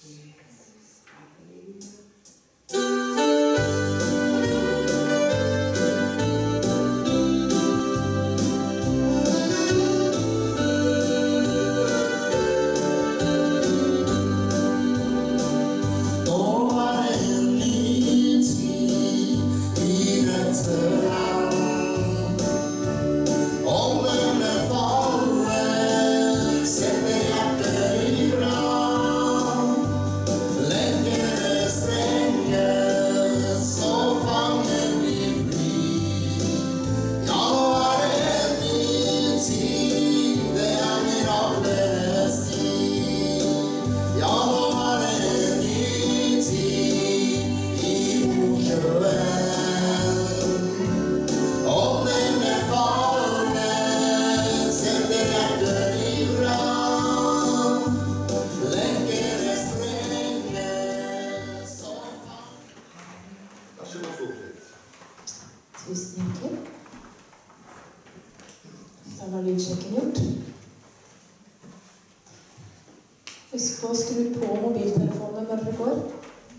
Husk på å skru på mobiltelefonen når dere går.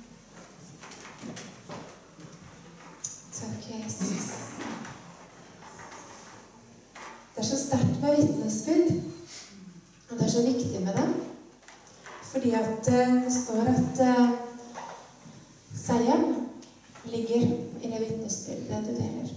Takk, Jesus. Det så sterkt med vitnesbyrd, og det så viktig med det. Fordi at det står at seieren ligger i det vitnesbyrdet du deler.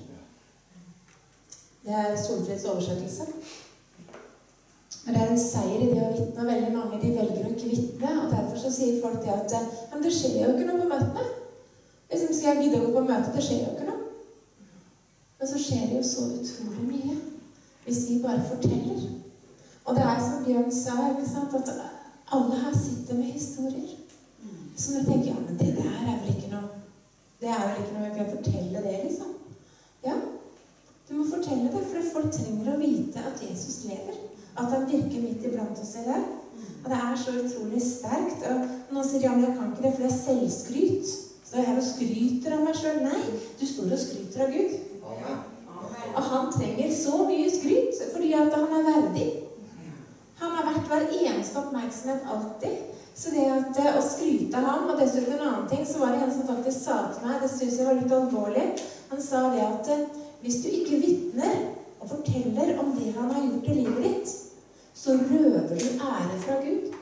Det Solfrids oversettelse. Men det en seier i det å vitne, og veldig mange de velger å ikke vitne, og derfor så sier folk det at men det skjer jo ikke noe på møtene. Hvis de skal gidde å gå på møte, det skjer jo ikke noe. Men så skjer det jo så utrolig mye hvis vi bare forteller. Og det som Bjørn sa, ikke sant, at alle her sitter med historier. Så når du tenker, ja, men det der vel ikke noe, det vel ikke noe jeg kan fortelle det, liksom. Ja, du må fortelle det, for folk trenger å vite at Jesus lever. At han virker midt iblant oss i det. Og det så utrolig sterkt. Og nå sier Jan, jeg kan ikke det, for det selvskryt. Så jeg her og skryter av meg selv. Nei, du står og skryter av Gud. Og han trenger så mye skryt, fordi at han verdig. Han har vært hver eneste oppmerksomhet alltid. Så det at å skryte av ham, og dessuten en annen ting, så var det en som faktisk sa til meg, det synes jeg var litt alvorlig. Han sa det at hvis du ikke vitner og forteller om det han har gjort i livet ditt, så røver du ære fra Gud.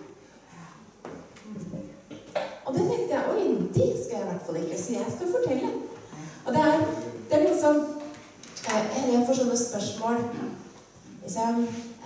Og det tenkte jeg, oi, det skal jeg i hvert fall ikke, så jeg skal fortelle. Og det liksom, jeg får sånne spørsmål, liksom,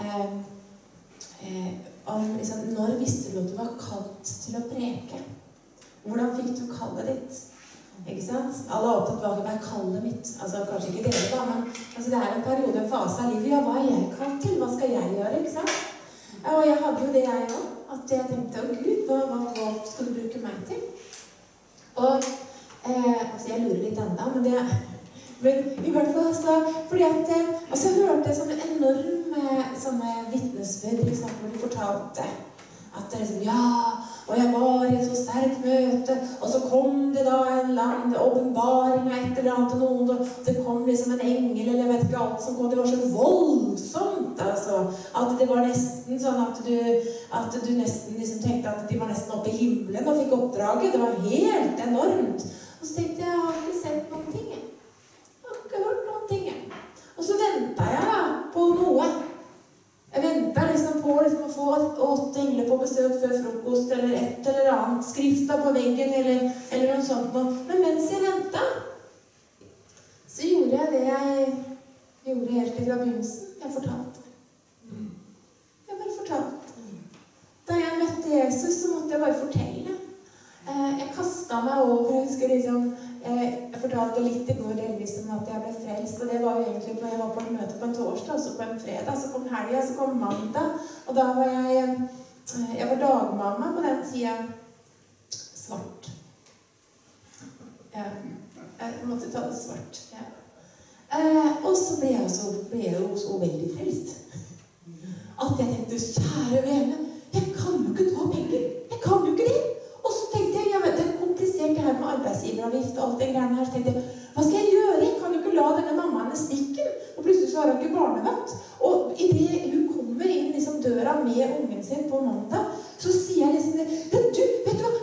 om liksom, når visste du at du var kalt til å preke? Hvordan fikk du kallet ditt? Ikke sant? Alle er opptatt av hva kallet mitt. Altså, kanskje ikke dere da, men altså, det en periode, en fase av livet. Ja, hva jeg kalt til? Hva skal jeg gjøre, ikke sant? Og jeg hadde jo det jeg også. At jeg tenkte, å Gud, hva skal du bruke meg til? Og, altså, jeg lurer litt enda, men i hvert fall, altså, fordi at, altså, jeg hørte sånne enorme sånne vitnesbyrd, ikke sant, hvor de fortalte at det liksom, ja, og jeg var i et så sterkt møte, og så kom det da en åpenbaring av et eller annet til noen, og det kom liksom en engel, eller jeg vet ikke alt som kom, det var så voldsomt, altså, at det var nesten sånn at du nesten liksom tenkte at de var nesten oppe i himmelen og fikk oppdraget, det var helt enormt. Og så tenkte jeg har ikke sett noen ting, jeg har ikke hørt noen ting, og så ventet jeg da på noe. Jeg ventet liksom på liksom, å få 8 engler på besøk før frokost, eller et eller annet, skrifta på veggen, eller noe sånt noe. Men mens jeg ventet, så gjorde jeg det jeg gjorde helt fra begynnelsen. Jeg fortalte. Jeg bare fortalte. Da jeg møtte Jesus, så måtte jeg bare fortelle. Jeg kastet meg over, jeg husker liksom, jeg fortalte litt i går delvis om at jeg ble frelst, og det var jo egentlig når jeg var på et møte på en torsdag, og så på en fredag, så kom helgen, så kom mandag, og da var jeg var dagmamma på den tiden, svart. Ja, jeg måtte ta det svart, ja. Og så ble jeg jo så veldig frelst, at jeg tenkte, kjære vene, jeg kan jo ikke ta penger, jeg kan jo ikke det. Og så tenkte jeg vet, det komplisert det her med arbeidsgiveravgift og alt det greiene her, så tenkte jeg, hva skal jeg gjøre? Jeg kan jo ikke la denne mammaen stikke. Og plutselig så har hun ikke barnevakt. Og i det hun kommer inn liksom døra med ungen sin på mandag, så sier jeg liksom det, du, vet du hva,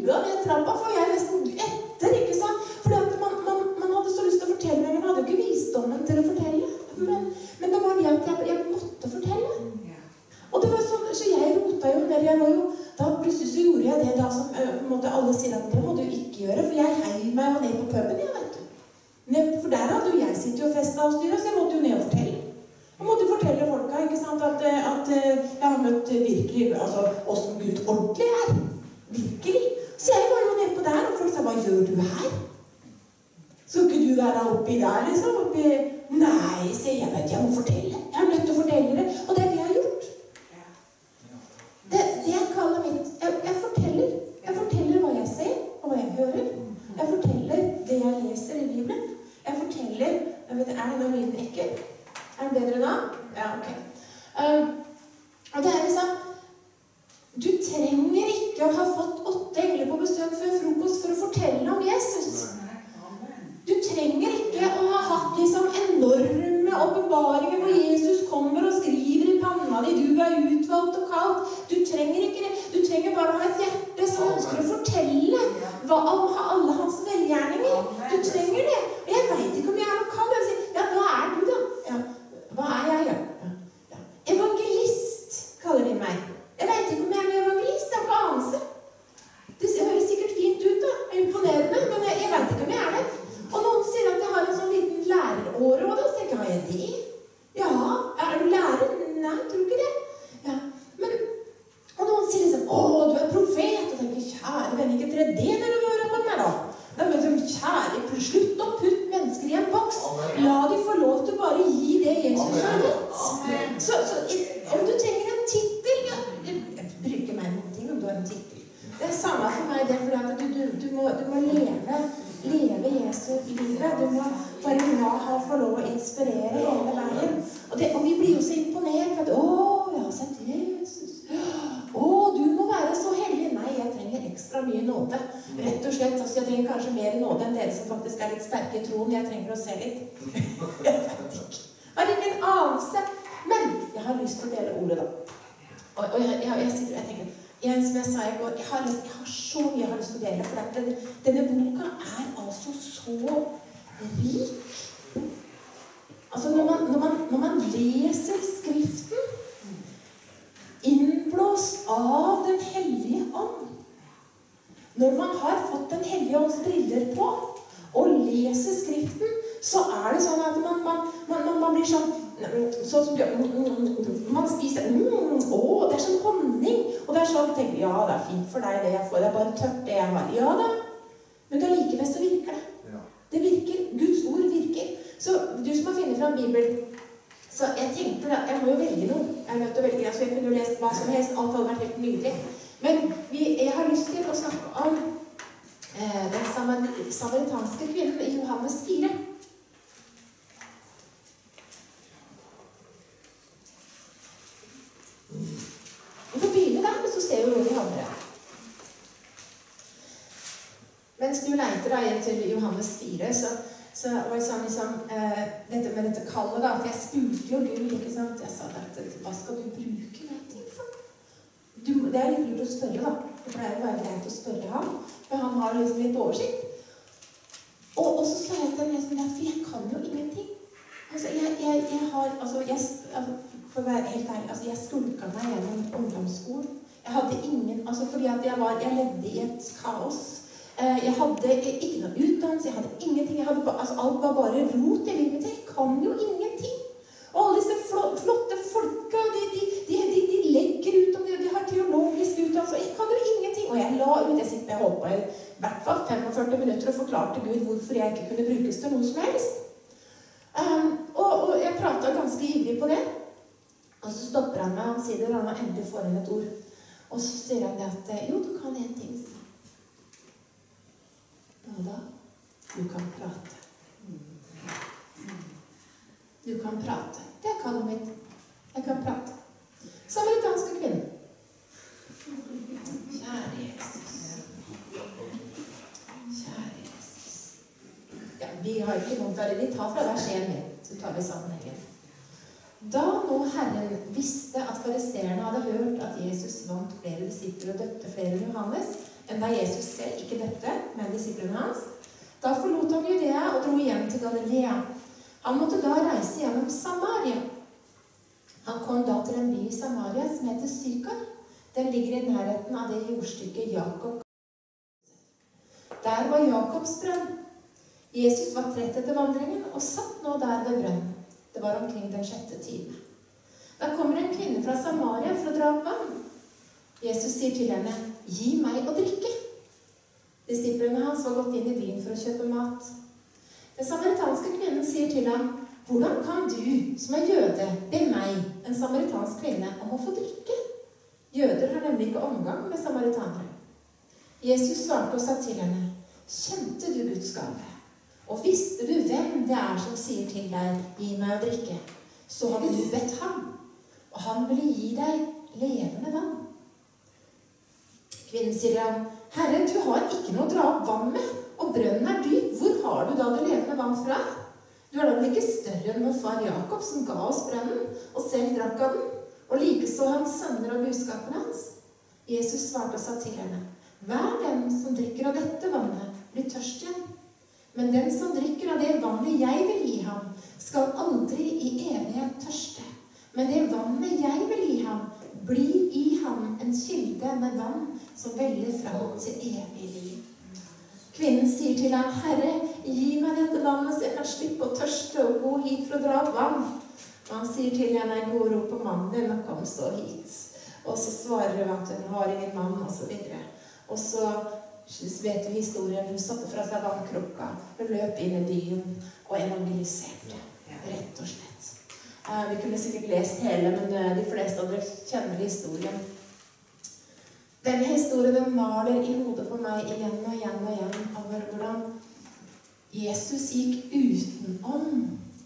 rygga ned trappa, for jeg nesten etter, ikke sant? Fordi at man hadde så lyst til å fortelle, men man hadde jo ikke visdommen til å fortelle. Men det var det at jeg måtte fortelle. Og det var sånn, så jeg rota jo mer, da plutselig så gjorde jeg det da som på en måte alle sier at det må du ikke gjøre, for jeg heiv meg jo ned på puben, jeg vet du. For der hadde jo jeg sittet og festet og styret, så jeg måtte jo ned og fortelle. Jeg måtte fortelle folka, ikke sant, at jeg har møtt virkelig, altså, hvordan Gud ordentlig er. Virkelig. Så jeg var jo nede på der, og folk sa, hva gjør du her? Så ikke du være oppi der, liksom? Nei, sier jeg, vet jeg må fortelle. Jeg har nødt til å fortelle det, og det er det jeg har gjort. Det jeg kaller mitt, jeg forteller hva jeg ser, og hva jeg hører. Jeg forteller det jeg leser i Bibelen. Jeg forteller, er det noe lyden ekkel? Er det bedre da? Ja, ok. Og det er liksom, du trenger ikke å ha fått 8 engler på besøk før frokost for å fortelle om Jesus. Du trenger ikke å ha hatt liksom enorme åpenbaringer hvor Jesus kommer og skriver i panna di, du er utvalgt og kalt. Du trenger ikke det. Du trenger bare å ha et hjerte som ønsker å fortelle om alle hans velgjerninger. Du trenger det. Og jeg vet ikke om jeg er noe kall. Jeg sier, ja, hva er du da? Ja, hva er jeg? Ja. Evangelist, kaller de meg. Jeg vet ikke om jeg er en evangelist. Det er ikke anelse. Det høres sikkert fint ut da. Imponerende, men jeg vet ikke om jeg er det. Og noen sier at jeg har en sånn liten læreråre, og da tenker jeg, har jeg det? Ja, er du lærer? Nei, tror ikke det. Ja, men, og noen sier liksom, du er profet, og tenker, kjære venn, ikke tre det når du hører på meg da. Da mener de, kjære, slutt å putte mennesker i en boks. La de få lov til å bare gi det Jesus har gitt. Så om du trenger en titel, ja, jeg bruker meg noen ting om du har en titel. Det er samme for meg, det er fordi at du må leve Jesu livet. Du må bare la han få lov å inspirere hele veien. Og vi blir jo så imponert at, jeg har sett Jesus. Du må være så heldig. Nei, jeg trenger ekstra mye nåde. Rett og slett, altså jeg trenger kanskje mer nåde enn dere som faktisk er litt sterke i troen. Jeg trenger å se litt. Jeg vet ikke. Jeg har ingen anelse. Men jeg har lyst til å dele ordet da. Og jeg sitter og jeg tenker, som jeg sa i går, jeg har så mye jeg har lyst til å dele, for at denne boka er altså så rik. Altså når man leser Skriften, innblåst av den hellige ånd, når man har fått den hellige ånds briller på, og leser Skriften, så er det sånn at man blir sånn som man spiser, det er sånn honning, og det er sånn, tenker ja, det er fint for deg det jeg får, det er bare tørt det jeg har, ja da, men det er likevel så virker det. Det virker, Guds ord virker. Så du som har funnet fram Bibelen, så jeg tenkte da, jeg må jo velge noe, jeg er nødt til å velge, så jeg kunne jo lest hva som helst, alt hadde vært helt nydelig, men jeg har lyst til å snakke om den samaritanske kvinnen i Johannes 4. Vi får begynne der, men så ser vi hvor vi havner. Mens du leiter da inn til Johannes 4, så var det sånn liksom, dette med dette kallet da, for jeg spurte jo Gud, ikke sant? Jeg sa at, hva skal du bruke meg til for? Det er litt lurt å spørre da. Det pleier å være greit å spørre ham, for han har liksom litt oversikt. Og så sa jeg til ham, for jeg kan jo ingenting. Altså, jeg har, for å være helt ærlig, jeg skulket meg gjennom ungdomsskolen. Jeg hadde ingen, fordi at jeg levde i et kaos. Jeg hadde ikke noe utdannelse, jeg hadde ingenting. Alt var bare rot i livet. Jeg kan jo ingenting. Og alle disse flotte folka, de legger ut om de har teologisk utdannelse. Jeg kan jo ingenting. Og jeg la ut, jeg holdt på i hvert fall 45 minutter og forklarte Gud hvorfor jeg ikke kunne brukes til noe som helst. Og jeg pratet ganske ivrig på det. Og så stopper han meg, han sier det, han har endelig får inn et ord. Og så sier han det at, jo, du kan en ting. Hva da? Du kan prate. Du kan prate. Det er kallet mitt. Jeg kan prate. Samaritanske kvinne. Kjære Jesus. Kjære Jesus. Ja, vi har ikke noen til det. Vi tar fra vers 1 med, så tar vi sammenhengen. Da nå Herren visste at fariseerne hadde hørt at Jesus vant flere disipler og døpte flere enn Johannes, enn da Jesus selv ikke døpte med disiplene hans. Da forlot han Judea og dro hjem til Galilea. Han måtte da reise gjennom Samaria. Han kom da til en by i Samaria som heter Sykar. Den ligger i nærheten av det jordstykket Jakob. Der var Jakobs brønn. Jesus var trett etter vandringen og satt nå der ved brønnen. Det var omkring den 6. time. Da kommer en kvinne fra Samaria for å dra opp vann. Jesus sier til henne, «Gi meg å drikke». Disiplene hans var gått inn i byen for å kjøpe mat. Den samaritanske kvinnen sier til ham, «Hvordan kan du, som er jøde, be meg, en samaritansk kvinne, om å få drikke?» Jøder har nemlig ikke omgang med samaritanere. Jesus svarte og sa til henne, «Kjente du Guds gave? Og visste du hvem det er som sier til deg, gi meg å drikke, så hadde du bedt ham, og han ville gi deg levende vann.» Kvinnen sier ham, «Herre, du har ikke noe å dra opp vann med, og brønnen er dyp. Hvor har du da det levende vann fra? Du er da vel ikke større enn vår far Jakob, som ga oss brønnen, og selv drakk av den, og likeså hans sønner og buskapen hans?» Jesus svarte og sa til henne, «Hver den som drikker av dette vannet, blir tørst igjen. Men den som drikker av det vannet jeg vil gi ham, skal aldri i evighet tørste. Men det vannet jeg vil gi ham, blir i ham en kilde med vann som veller fram til evig liv.» Kvinnen sier til ham, «Herre, gi meg dette vannet så jeg kan slippe å tørste og gå hit for å dra opp vann.» Og han sier til henne, «Gå og rop på mannen din og kom så hit.» Og så svarer hun at hun har ingen mann, og så videre. Og så vet du historien, hun satte fra seg vannkrukka, hun løp inn i byen og evangeliserte, rett og slett. Vi kunne sikkert lest hele, men de fleste av dere kjenner historien. Denne historien den maler i hodet på meg igjen og igjen og igjen over hvordan Jesus gikk utenom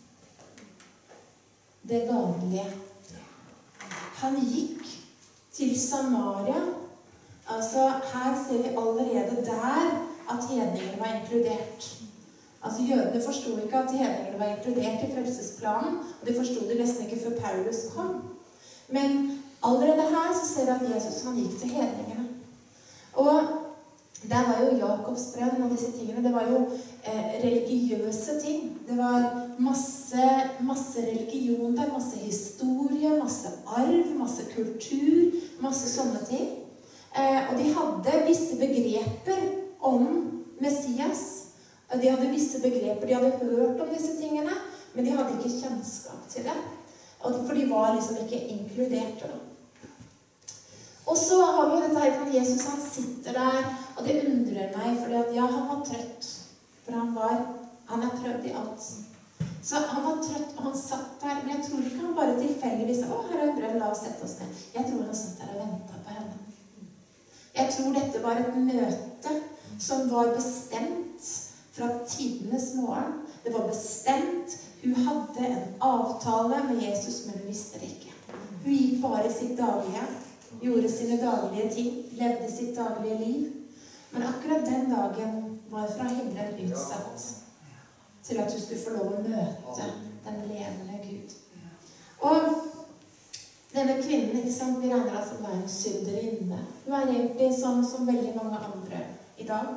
det vanlige. Han gikk til Samaria. Altså, her ser vi allerede der at hedninger var inkludert. Altså, jødene forstod ikke at hedninger var inkludert i frelsesplanen, og de forstod det nesten ikke før Paulus kom. Men allerede her så ser vi at Jesus han gikk til hedningene. Og der var jo Jakobs brønn og disse tingene, det var jo religiøse ting. Det var masse religion der, masse historie, masse arv, masse kultur, masse sånne ting. Og de hadde visse begreper om Messias. De hadde visse begreper, de hadde hørt om disse tingene, men de hadde ikke kjennskap til det. For de var liksom ikke inkluderte. Og så har vi jo dette her, at Jesus han sitter der, og det undrer meg, fordi at ja, han var trøtt. For han er prøvd i alt. Så han var trøtt, og han satt der, men jeg tror ikke han bare tilfeldigvis, her er en brønn, la oss sette oss ned. Jeg tror han satt der og ventet på henne. Jeg tror dette var et møte som var bestemt fra tidenes morgen. Det var bestemt. Hun hadde en avtale med Jesus, men hun visste det ikke. Hun gikk bare i sitt daglige, gjorde sine daglige ting, levde sitt daglige liv. Men akkurat den dagen var fra himmelen utsatt til at hun skulle få lov å møte den levende Gud. Og denne kvinnen, ikke sant, vi regner at hun var en synderinne. Hun er egentlig sånn som veldig mange andre i dag.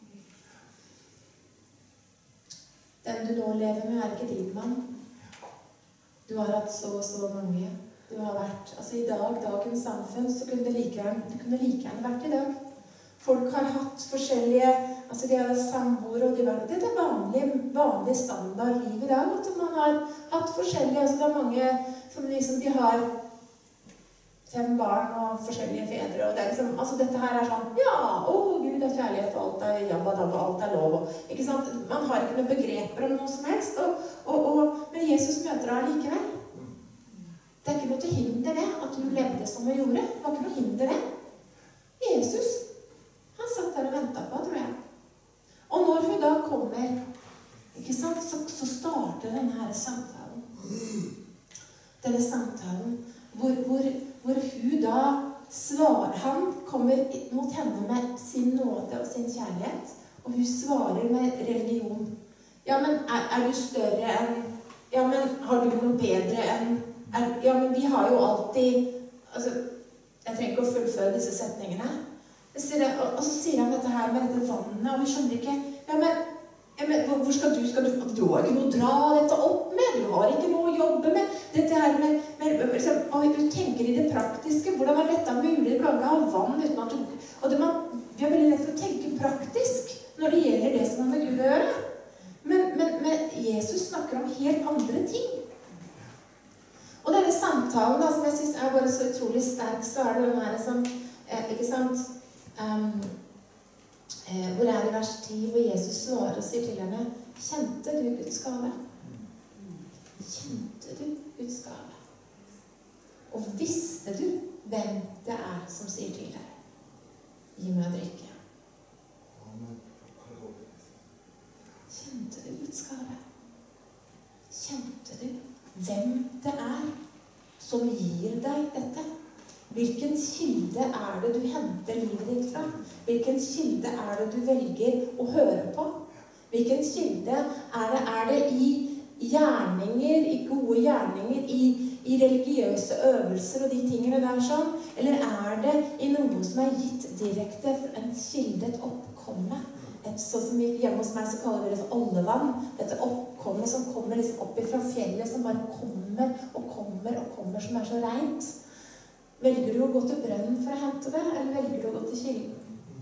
Den du nå lever med er ikke din mann. Du har hatt så og så mange. Du har vært, altså i dag, dagens samfunn, så kunne det like gjerne vært i dag. Folk har hatt forskjellige, altså de har samboere, og det er vanlig standard liv i dag, at man har hatt forskjellige, altså det er mange som liksom, de har 5 barn og forskjellige fedre, og det er liksom, altså dette her er sånn, ja, Gud er kjærlighet, og alt er jabba dabba, alt er lov, ikke sant? Man har ikke noen begreper om noe som helst, men Jesus møter deg likevel. Det er ikke noe til hinder det, at du levde som du gjorde. Det var ikke noe hinder det. Jesus, han satt der og ventet på, tror jeg. Og når hun da kommer, ikke sant, så starter denne her samtalen. Denne samtalen, hvor hun da svarer, han kommer mot henne med sin nåde og sin kjærlighet, og hun svarer med religion. Ja, men er du større enn, ja, men har du noe bedre enn, ja, men vi har jo alltid, altså, jeg trenger ikke å fullføre disse setningene, Og så sier han dette her med dette vannet, og vi skjønner ikke, ja, men hvor skal du har ikke noe å dra dette opp med, du har ikke noe å jobbe med, dette her og du tenker i det praktiske, hvordan dette mulig, du kan ikke ha vann uten at vi har veldig lett for å tenke praktisk når det gjelder det som har med Gud å gjøre. Men Jesus snakker om helt andre ting. Og denne samtalen, som jeg synes er bare så utrolig sterk, så det den her som, ikke sant, hvor det i vers 10, hvor Jesus svarer og sier til henne, kjente du Guds gave? Kjente du Guds gave? Og visste du hvem det som sier til deg? Gi meg å drikke. Kjente du Guds gave? Kjente du hvem det som gir deg dette? Hvilken kilde det du henter livet ditt fra? Hvilken kilde det du velger å høre på? Hvilken kilde det i gjerninger, i gode gjerninger, i religiøse øvelser og de tingene der sånn? Eller det i noe som gitt direkte en kilde, et oppkomme? Sånn som hjemme hos meg så kaller vi det for oljevann. Dette oppkommet som kommer liksom opp fra fjellet, som bare kommer og kommer og kommer, som så rent. Velger du å gå til brønnen for å hente det, eller velger du å gå til kilden?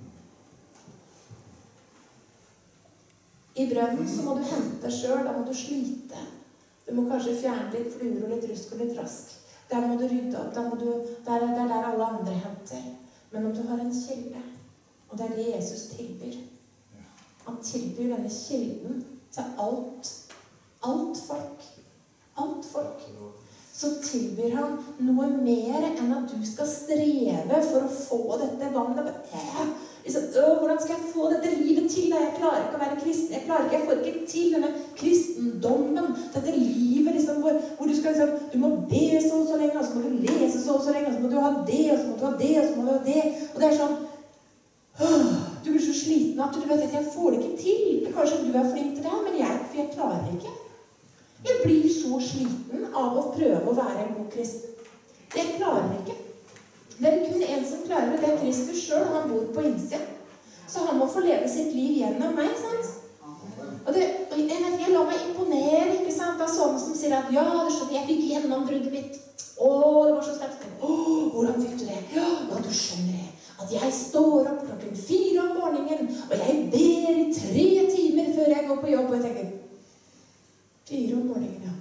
I brønnen så må du hente selv, da må du slite. Du må kanskje fjerne litt fluer og litt rusk og litt rask. Der må du rydde opp, der alle andre henter. Men om du har en kilde, og det det Jesus tilbyr, han tilbyr denne kilden til alt folk, så tilbyr han noe mer enn at du skal streve for å få dette vannet. Hvordan skal jeg få dette livet til? Jeg klarer ikke å være kristen. Jeg får ikke til denne kristendommen. Dette livet hvor du skal du må be så lenge, og så må du lese så lenge, og så må du ha det, og så må du ha det, og så må du ha det. Og det sånn, du blir så sliten at du vet at jeg får det ikke til. Kanskje du flink til det, men jeg klarer ikke. Jeg blir så sliten av å prøve å være en god kristen. Jeg klarer ikke. Det kun en som klarer det, det Kristus selv, han bor på innsiden. Så han må få leve sitt liv gjennom meg, sant? Og jeg lar meg imponere, ikke sant? Av sånne som sier at, ja, det skjønner, jeg fikk gjennombruddet mitt. Det var så sterkt. Hvordan fikk du det? Ja, du skjønner det. At jeg står opp klokken 4 om morgenen, og jeg ber i 3 timer før jeg går på jobb, og jeg tenker, 4 om morgenen, ja.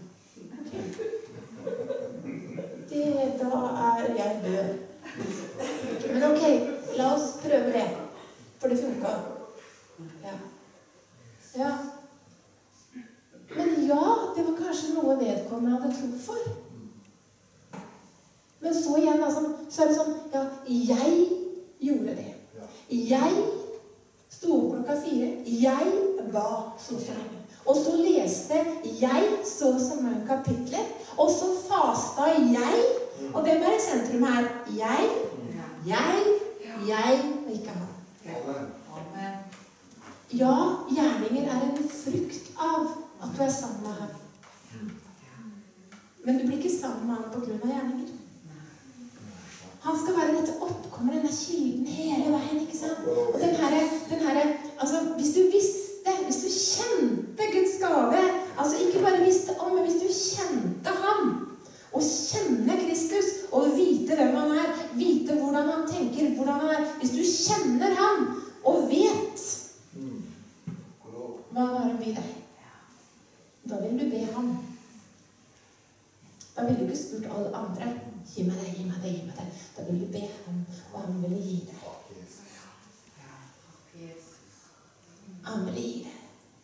Da jeg død. Men ok, la oss prøve det. For det funket. Ja. Men ja, det var kanskje noe vedkommende hadde tro for. Men så igjen, så det sånn, ja, jeg gjorde det. Jeg sto opp klokka 4. Jeg ba så lenge. Og så leste jeg så mange kapitler, og så fasta jeg, og det bare sentrum her, jeg, og ikke han. Ja, gjerninger en frukt av at du sammen med ham. Men du blir ikke sammen med ham på grunn av gjerninger. Han skal være dette oppkommer, denne kilden hele veien, ikke sant? Og den her, hvis du visste, hvis du kjente Guds gave, ikke bare visste om, men hvis du kjente ham, og kjenne Kristus, og vite hvem han vite hvordan han tenker, hvordan han hvis du kjenner ham, og vet hva han har å by deg, da vil du be ham. Da vil du ikke spurt alle andre, gi meg det, gi meg det, gi meg det. Da vil du be ham, og han vil gi deg. Han vil gi deg.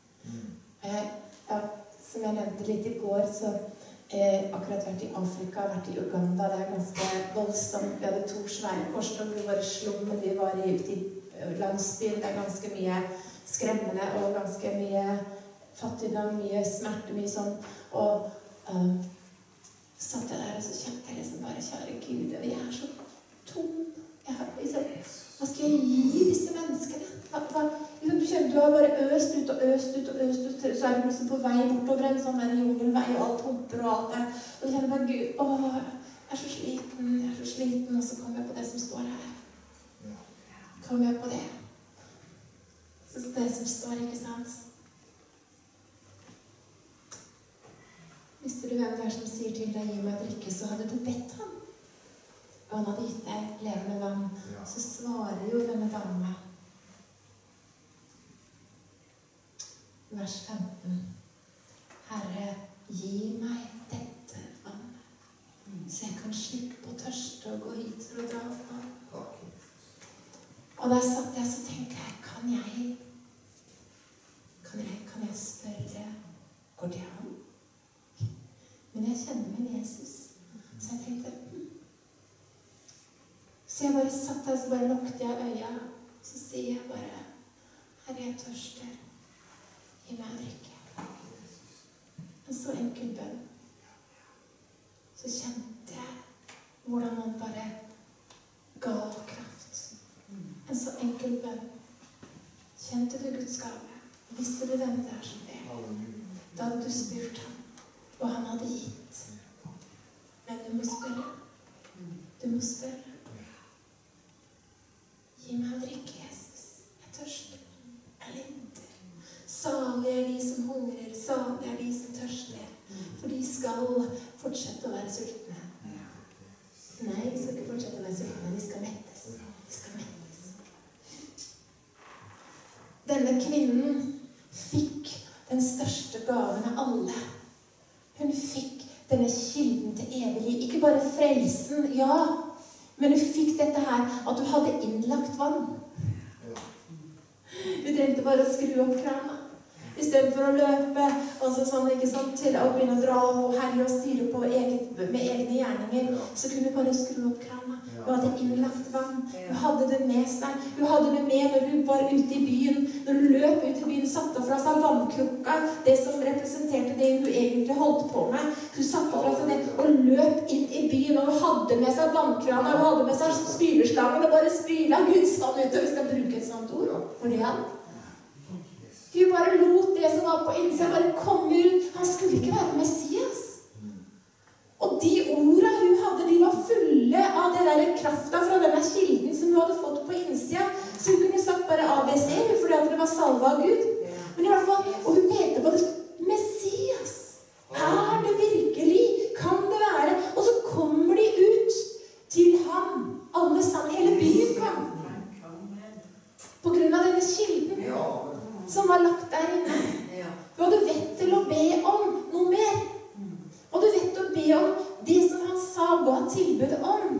Som jeg nevnte litt i går, så akkurat vært i Afrika, vært i Uganda. Det ganske voldsomt. Vi hadde 2 svære korstog, vi var i slummen, vi var ute i landsbyen. Det ganske mye skremmende, og ganske mye fattigdom, mye smerte, mye sånn. Og satt jeg der, og så kjente jeg bare, kjære Gud, vi så tom. Hva skal jeg gi disse menneskene? Du kjenner, du har bare øst ut, så du liksom på vei bortover en sånn jungelvei, og alt humper og alt der. Og du kjenner bare, Gud, jeg så sliten, og så kommer jeg på det som står her. kom jeg på det. Så det som står, ikke sant? Visste du hvem det som sier til deg, gi meg å drikke, så hadde du bedt ham. Og han hadde gitt deg levende vann. Så svarer jo denne dame. Vers 15. Herre, gi meg dette vannet, så jeg kan slippe å tørste og gå hit for å dra opp vann. Og da satt jeg, så tenkte jeg, kan jeg spørre, går det an? Men jeg kjenner min Jesus. Så jeg tenkte, Så jeg bare satt der, så bare lukket jeg øya. Så sier jeg bare, Herre, jeg tørster. Gi meg å drikke. En så enkel bønn. Så kjente jeg hvordan han bare ga kraft. En så enkel bønn. Kjente du Guds gave? Visste du hvem det som ber? Da hadde du spurt ham, og han hadde gitt. Men du må spørre. Du må spørre. Gi meg å drikke, Jesus. Jeg tørster. Jeg lengter. Salig de som hungrer, salig de som tørster. For de skal fortsette å være sultne. Nei, de skal ikke fortsette å være sultne. De skal mettes. De skal mettes. Denne kvinnen fikk den største gaven av alle. Hun fikk denne kilden til evig liv. Ikke bare frelsen, ja, men hun fikk dette her, at du hadde innlagt vann. Du trengte bare å skru opp krana. I stedet for å løpe sånn, ikke sant, til å begynne å dra og herje og styre på med egne gjerninger, så kunne du bare skru opp krana. Du hadde innlagt vann. Du hadde det med seg. Du hadde det med når du var ute i byen. Når du løp ut i byen, satte fra seg vannkrukka, det som representerte det du egentlig holdt på med. Du satte fra seg det og løp inn i byen, og hadde med seg vannkrana, og hadde med seg spylerslangen, og bare spyla Guds vann ut. Og vi skal bruke et sånt ord for det han. Hun bare lot det som var på innsiden bare komme ut. Han skulle ikke være Messias. Og de ordene hun hadde, de var fulle av det der krafta fra denne kilden som hun hadde fått på innsiden. Så hun kunne sagt bare ABC, fordi at det var salva av Gud. Men i hvert fall, og hun pekte på det, Messias. Er det virkelig? Kan det være? Og så kommer de ut til ham. Alle sammen, hele byen kom. På grunn av denne kilden som var lagt der inne. Du hadde vett til å be om noe mer. Og du vet å be om det som han sa ga tilbud om.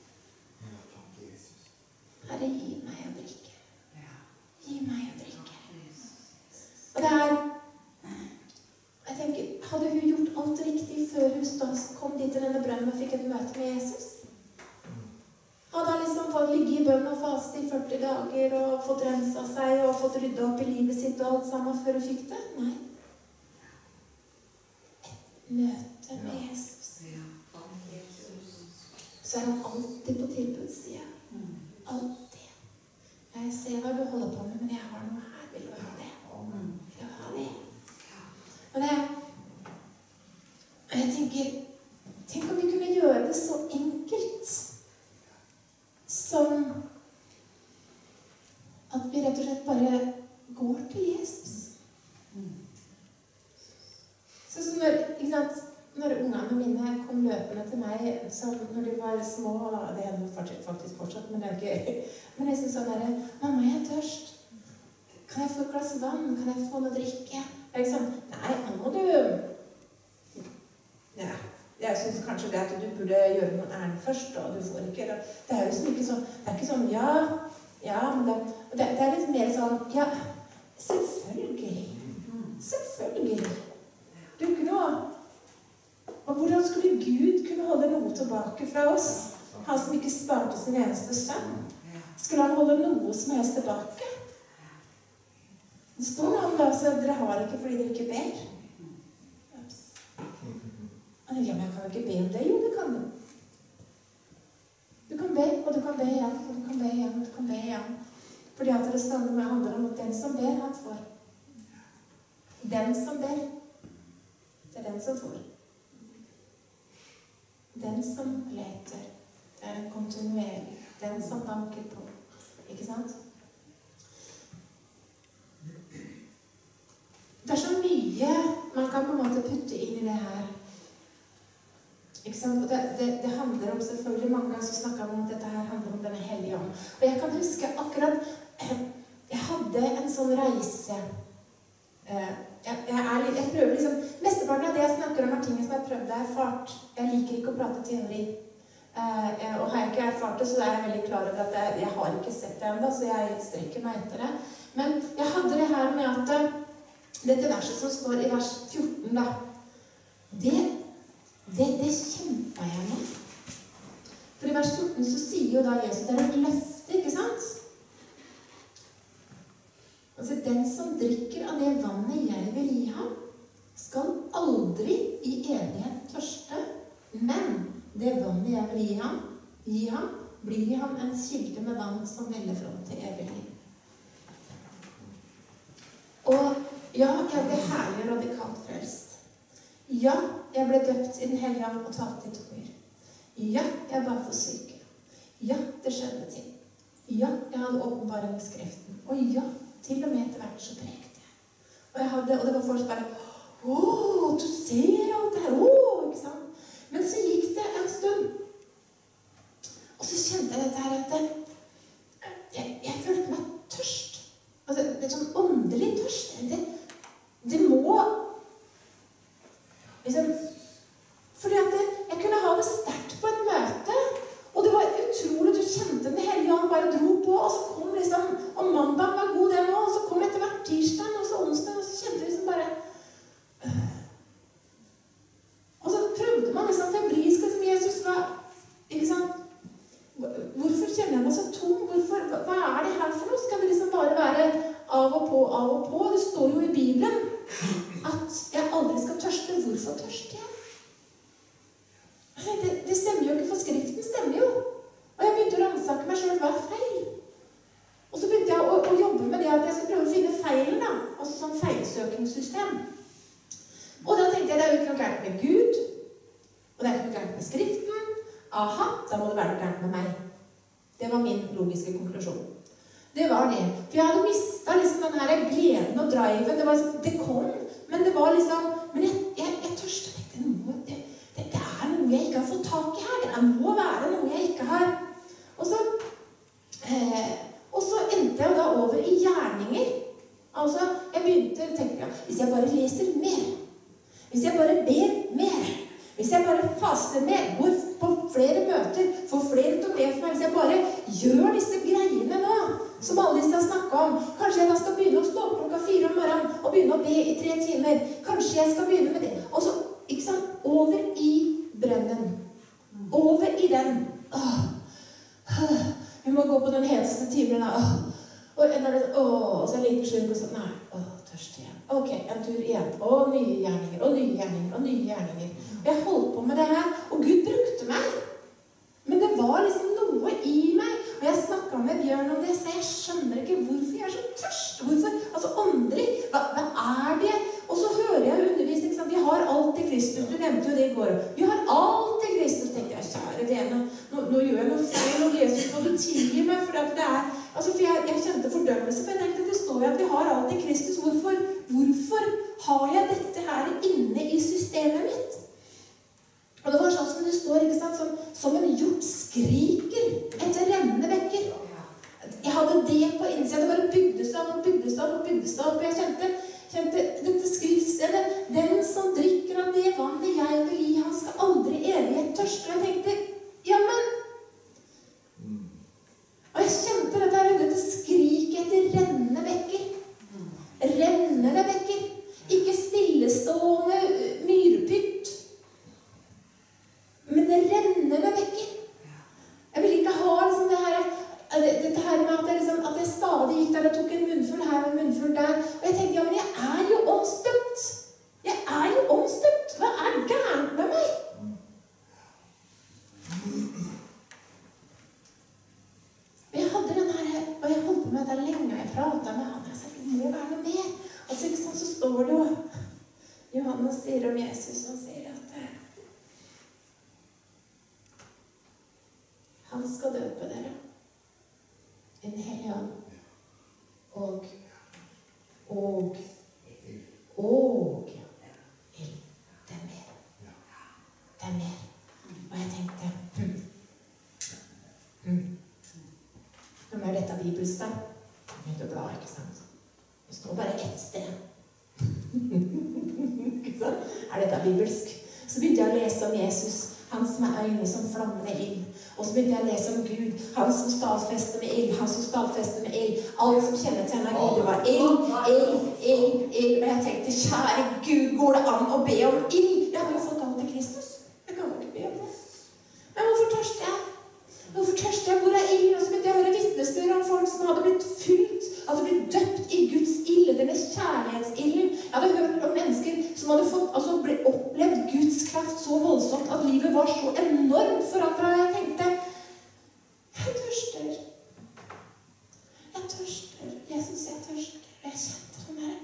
Herre, gi meg å drikke. Gi meg å drikke. Og det jeg tenker, hadde hun gjort alt riktig før hun kom dit til denne brønnen og fikk et møte med Jesus? Hadde han liksom fått ligge i bønn og faste i 40 dager og fått rensa seg og fått ryddet opp i livet sitt og alt sammen før hun fikk det? Nei. Et møte med Jesus. Så han alltid på tilbudssida. Alltid. Jeg ser hva du holder på med, men jeg har noe her. Vil du ha det? Vil du ha det? Og jeg tenker, tenk om vi kunne gjøre det så enkelt som at vi rett og slett bare går til Jesus. Så når, ikke sant, når ungene mine kom løpende til meg, så når de var små, det er faktisk fortsatt, men det er ikke, men jeg synes sånn der, mamma, jeg er tørst. Kan jeg få et glass vann? Kan jeg få noe å drikke? Jeg er sånn, nei, nå må du, ja, jeg synes kanskje det at du burde gjøre noen ærend først, og du får ikke, det er jo liksom ikke sånn, det er ikke sånn, ja, men det er litt mer sånn, ja, selvfølgelig, du kunne, og hvordan skulle Gud kunne holde noe tilbake fra oss? Han som ikke sparte sin eneste sønn. Skulle han holde noe som helst tilbake? Det står noe om det, så dere har ikke fordi dere ikke ber. Ja, men jeg kan ikke be om det. Jo, det kan du. Du kan be, og du kan be igjen, og du kan be igjen, og du kan be igjen. Fordi at det handler om at den som ber, han får. Den som ber, det er den som får. Den som leter, det er en kontinuerlig. Den som banker på, Ikke sant? Det så mye man kan på en måte putte inn i det her. Ikke sant? Det handler om, selvfølgelig mange ganger så snakker man om at dette her handler om denne hellige ånd. Og jeg kan huske akkurat, jeg hadde en sånn reise. Jeg prøver liksom, mesteparten av det jeg snakker om er ting som jeg har prøvd og erfart. Jeg liker ikke å prate teori. Og har jeg ikke erfart det, så er jeg veldig klar over at jeg har ikke sett det enda, så jeg strekker meg etter det. Men jeg hadde det her med at dette verset som står i vers 14 da, det kjempet jeg med. For i vers 14 så sier jo da Jesus, det er et løfte, ikke sant? Altså, den som drikker av det vannet jeg vil gi ham, skal aldri i evighet tørste, men det vannet jeg vil gi ham, blir i ham en kilde med vann som veller fram til evig liv. Og ja, jeg ble herlig og radikalt frelst. Ja, jeg ble døpt i den hellige ånd og talt i tunger. Ja, jeg ba for syke. Ja, det skjedde ting. Ja, jeg hadde åpenbaring i skriften. Og ja, til og med etter hvert så prekte jeg. Og det var folk bare, du ser alt det her, ikke sant? Men så gikk det en stund. Og så kjente jeg dette her at jeg følte meg tørst. Altså, det sånn åndelig tørst. Det må liksom, fordi at jeg kunne ha det sterkt på et møte, og det var utrolig, du kjente den hellige ånd bare dro på, og så kom liksom, og mandag var god det nå, og så kom etter hvert tirsdag, og så onsdag, og så kjente vi liksom bare, og så prøvde man liksom febrilsk, som Jesus var, ikke sant? Hvorfor kjenner jeg meg så tom? Hva er det her for noe? Skal det liksom bare være av og på, av og på? Det står jo i Bibelen at jeg aldri skal tørste. Hvorfor tørste jeg? Det stemmer jo ikke, for skriften stemmer jo. Og jeg begynte å ransake meg selv, hva er feil? Og så begynte jeg å jobbe med det at jeg skulle prøve å finne feilen da. Altså sånn feilsøkingssystem. Og da tenkte jeg, det er jo ikke noe gærent med Gud, og det er ikke noe gærent med skriften. Aha, da må det være noe gærent med meg. Det var min logiske konklusjon. Det var det. For jeg hadde mistet liksom den her gleden og driven. Det var liksom, det kom, men det var liksom, men jeg tørste, jeg tenkte, det er noe jeg ikke har fått tak i her. Det må være noe jeg ikke har. Og så endte jeg da over i gjerninger. Altså, jeg begynte å tenke, hvis jeg bare leser mer, hvis jeg bare ber mer, hvis jeg bare faster mer, går på flere møter, får flere til å be for meg, hvis jeg bare gjør disse greiene nå, som alle disse har snakket om, kanskje jeg da skal begynne å stå opp klokka 4 om morgenen og begynne å be i 3 timer, kanskje jeg skal begynne med det, og så, ikke sant, over i brønnen, over i den, vi må gå på den heteste timen da, og så en liten slurk, og så, nei, tørst igjen, ok, en tur igjen, og nye gjerninger, og nye gjerninger, og nye gjerninger. Jeg holdt på med det her, og Gud brukte meg. Men det var liksom noe i meg. Og jeg snakket med Bjørn om det, så jeg skjønner ikke hvorfor jeg er så tørst. Hvorfor? Altså åndelig. Hva er det? Og så hører jeg undervisning, sant? Vi har alt i Kristus. Du nevnte jo det i går. Vi har alt i Kristus. Tenkte jeg, kjære vene, nå gjør jeg noe feil, og Jesus må du tilgi meg, for at det er, altså for jeg kjente fordømmelse, for jeg tenkte, det står jo at vi har alt i Kristus. Hvorfor har jeg dette her inne i systemet mitt? Og det var sånn som det står, ikke sant, som en hjort skriker etter rennende bekker. Jeg hadde det på innsiden, det bare bygde seg opp og bygde seg opp og bygde seg opp. Jeg kjente dette skriftstedet, den som drikker av det vannet jeg vil gi, han skal aldri evighet tørste. Og jeg tenkte, ja, men... Og jeg kjente dette skrik etter rennende bekker. Rennende bekker. Ikke stillestående myrpytt. Men det rennende bekker. Jeg vil ikke ha liksom dette her med at jeg stadig gikk der og tok en munnfull her og en munnfull der. Og jeg tenkte, ja, men jeg er jo omstøpt. Jeg er jo omstøpt. Hva er gærent med meg? Og jeg hadde den her, og jeg holdt på med det lenge, jeg pratet med han, jeg sa, det må være noe mer. Og så, ikke sant, så står det jo, Johannes sier om Jesus, han sier at han skal døpe dere. En hellig og ild. Det er mer. Det er mer. Og jeg tenkte, Nå er dette bibelsk da. Jeg begynte å bla, ikke sant? Det står bare ett sted. Ikke sant? Er dette bibelsk? Så begynte jeg å lese om Jesus, han som er øyne som flammende ild. Og så begynte jeg å lese om Gud, han som stadfester med ild, han som stadfester med ild. Alt som kjennetegner Gud, det var ild. Og jeg tenkte, kjære Gud, går det an å be om ild? Jeg har jo fått alt til Kristus. Jeg kan jo ikke be om det. Men hvorfor tørste jeg? Hvorfor tørste jeg? Hvor er ilden? Og så begynte jeg å høre vitnesbyrd om folk som hadde blitt fylt, altså blitt døpt i Guds ild, denne kjærlighetsilden. Jeg hadde hørt om mennesker som hadde fått, altså opplevd Guds kraft så voldsomt at livet var så enormt forandret. Jeg tenkte, jeg tørster. Jeg tørster. Jesus, jeg tørster. Jeg kjente den her.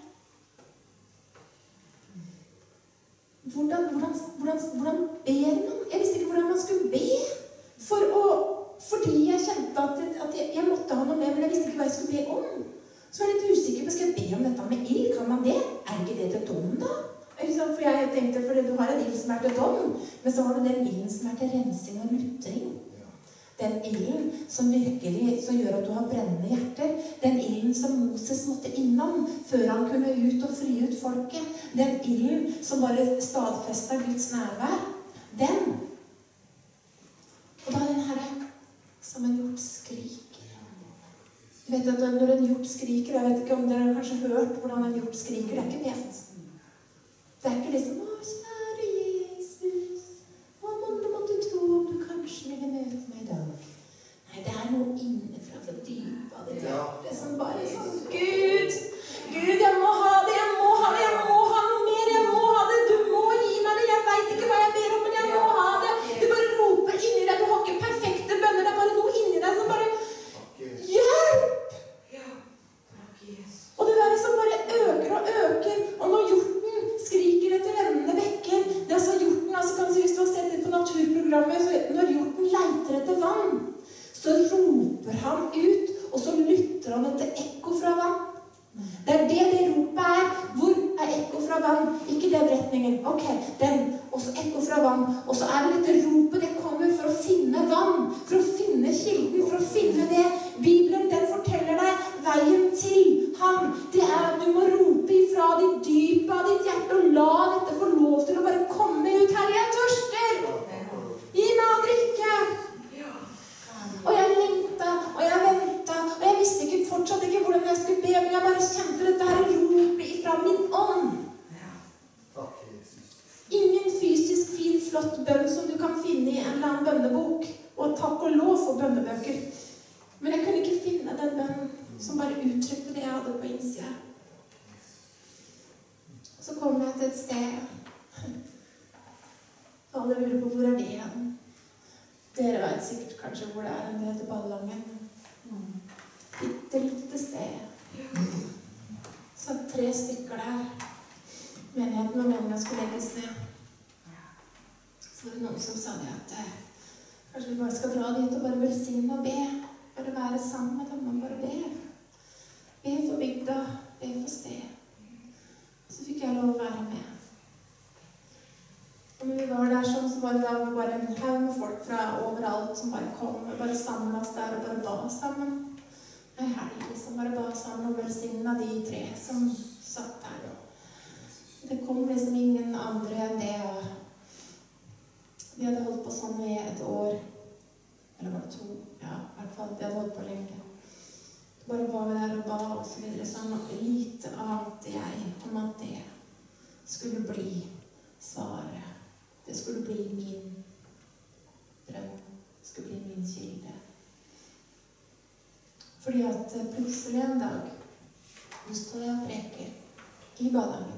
Hvordan ber man? Jeg visste ikke hvordan man skulle be. Fordi jeg kjente at jeg måtte ha noe med, men jeg visste ikke hva jeg skulle be om. Så var jeg litt usikker på, skal jeg be om dette med ild? Kan man det? Er ikke det til dom da? For jeg tenkte, for du har en ild som er til dom, men så har du den ilden som er til rensing og lutring. Den ilden som virkelig som gjør at du har brennende hjerter. Den ilden som Moses måtte innom før han kunne ut og fri ut folket. Den ilden som bare stadfestet Guds nærvær. Den. Og da er den Herre som en hjort skriker. Du vet at når en hjort skriker, jeg vet ikke om dere har kanskje hørt hvordan en hjort skriker, det er ikke pent. Det er ikke liksom, å kjære Jesus, hva måtte du tro om du kanskje ville møte meg i dag? Nei, det er noe innenfra fra dypet av ditt hjerte som bare sånn, Gud, jeg må ha det, jeg må ha noe mer, jeg må ha det, du må gi meg det, jeg vet ikke hva jeg ber om, men jeg må ha det. Du bare roper inni deg, du har ikke perfekte bønner, det er bare noe inni deg som bare, hjelp! Og det der som bare øker og øker, og når hjorten skriker etter rennende bekker, det er så hjorten, altså kan du si, hvis du har sett det på naturprogrammet, så når hjorten leiter etter vann, så roper han ut, og så lytter han etter ekko fra vann. Det er det ropet er. Hvor er ekko fra vann? Ikke den retningen. Ok, den. Og så ekko fra vann. Og så er det dette ropet, det kommer for å finne vann, for å finne kilden, for å finne det. Bibelen, den forteller deg veien til han. Det er at du må rope ifra ditt dyp av ditt hjerte, og la dette få lov til å bare komme ut. Herre, jeg tørster. Gi meg å drikke. Og jeg lengta, og jeg ventet, og jeg visste ikke, fortsatt ikke hvordan jeg skulle be, men jeg bare kjente dette her ropet ifra min ånd. Ingen fysisk, fin, flott bønn som du kan finne i en eller annen bønnebok, og takk og lov for bønnebøker. Men jeg kunne ikke finne den bønnen som bare uttrykte det jeg hadde på innsida. Så kom jeg til et sted. Alle lurer på hvor er det igjen? Dere vet sikkert kanskje hvor det er, det heter Ballangen. Bitte sted. Så 3 stykker der. Menigheten og meningen skulle legges ned. Så var det noen som sa det at kanskje vi bare skal dra dit og bare velsigne og be. Bare være sammen med dem og bare be. Be for bygda, be for sted. Så fikk jeg lov å være med. Og når vi var der sånn, så var det da bare en haug med folk fra overalt som bare kom og bare samlet oss der og bare ba sammen. En helg liksom bare ba sammen og velsignet de 3 som satt der. Det kom liksom ingen andre enn det, og vi hadde holdt på sånn i et år. Eller var det 2? Ja, i hvert fall, vi hadde holdt på lenge. Bare var vi der og ba og så videre, sånn, og lite ante jeg om at det skulle bli svaret. Det skulle bli min drøm. Det skulle bli min kilde. Fordi at plutselig en dag, nå står jeg og preker i Ballangen.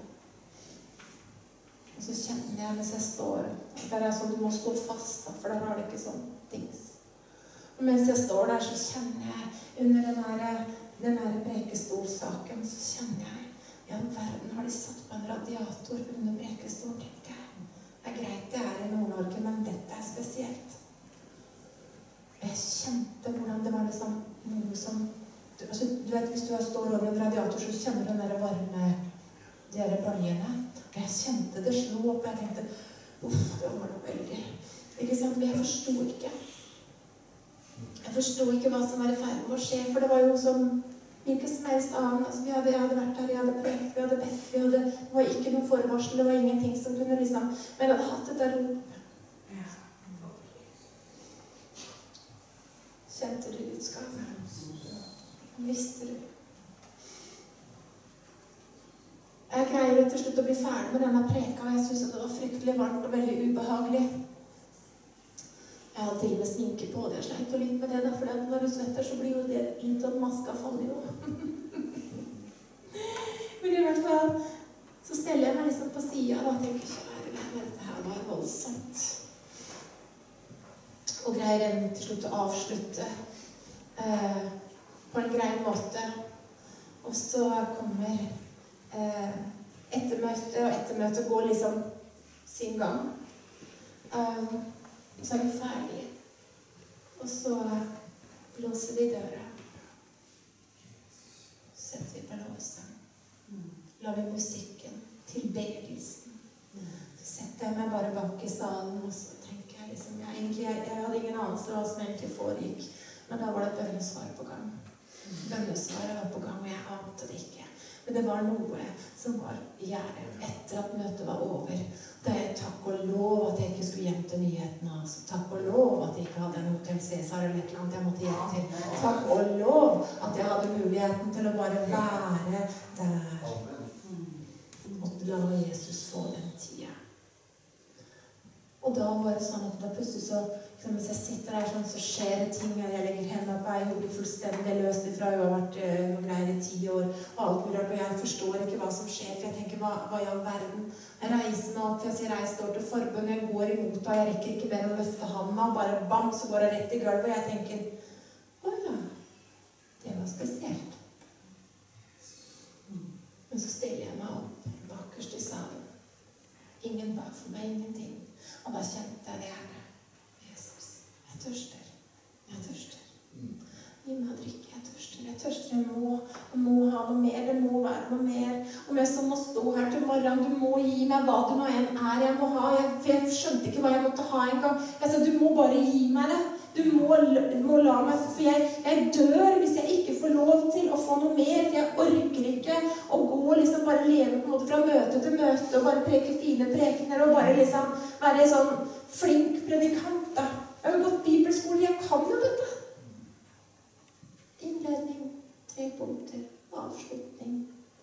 Og så kjenner jeg mens jeg står, der er sånn, du må stå fast, da, for der har det ikke sånn dings. Og mens jeg står der, så kjenner jeg under den her prekestolsaken, så kjenner jeg, ja, verden har de satt på en radiator under prekestol, tenkte jeg. Det er greit, det er i Nord-Norge, men dette er spesielt. Og jeg kjente hvordan det var liksom noe som altså, du vet, hvis du står over en radiator, så kjenner du den der varme, de der baljene. Og jeg kjente det slo opp, og jeg tenkte, det var noe veldig. Ikke sant? Men jeg forstod ikke. Jeg forstod ikke hva som var i ferd med å skje, for det var jo som hvilken som helst annen. Altså, jeg hadde vært her, jeg hadde prekt, vi hadde bedt, det var ikke noen forvarsel, det var ingenting som kunne liksom, men jeg hadde hatt et der rop. Kjente du Guds gave? Visste du? Jeg greier til slutt å bli ferdig med denne preka, og jeg synes at det var fryktelig varmt og veldig ubehagelig. Jeg hadde til og med sminke på det, jeg sleit jo litt med det, for når du svetter så blir jo det litt sånn maska fallig jo. Men i hvert fall så steller jeg meg liksom på siden og tenker, kjære, dette her var voldsomt. Og greier til slutt å avslutte på en grei måte. Og så kommer ettermøte, og ettermøte går liksom sin gang. Så er vi ferdige. Og så låser vi døra. Så setter vi på låsen. La vi musikken, tilbedelsen. Så setter jeg meg bare bak i salen, og så tenker jeg liksom, jeg hadde ingen anelse hva som egentlig foregikk. Men da var det et bønnesvar på gang. Bønnesvaret var på gang, og jeg ante det ikke. Men det var noe som var i hjertet etter at møtet var over. Da jeg takk og lov at jeg ikke skulle hjem til nyhetene. Altså, takk og lov at jeg ikke hadde en Hotel Cæsar eller et eller annet jeg måtte hjem til. Takk og lov at jeg hadde muligheten til å bare være der. Og la Jesus få den tida. Og da var det sånn at da plutselig så, hvis jeg sitter der sånn, så skjer det ting, jeg legger hendene på, jeg blir fullstendig løst ifra, jeg har vært noen greier i 10 år, og alt mulig, og jeg forstår ikke hva som skjer, for jeg tenker, hva i all verden? Jeg reiser meg opp, jeg sier, jeg står til forbund, jeg går imot, og jeg rekker ikke mer å løfte handa, bare bam, så går jeg rett i gulvet, og jeg tenker, åja, det var spesielt. Men så stiller jeg meg opp, bakerst i salen. Ingen bak for meg, ingenting. Og da kjente jeg det her. Jesus, jeg tørster. Jeg tørster. Gi meg å drikke, jeg tørster. Jeg tørster, jeg må ha noe mer. Det må være noe mer. Om jeg så må stå her til morgenen, du må gi meg hva det nå enn er jeg må ha. For jeg skjønte ikke hva jeg måtte ha en gang. Jeg sa, du må bare gi meg det. Du må la meg, for jeg dør hvis jeg ikke får lov til å få noe mer, for jeg orker ikke å gå liksom bare leve på en måte fra møte til møte, og bare preke fine prekener, og bare liksom være en sånn flink predikant da. Jeg har gått bibelskole, jeg kan jo dette. Innledning, 3 punkter, avslutning.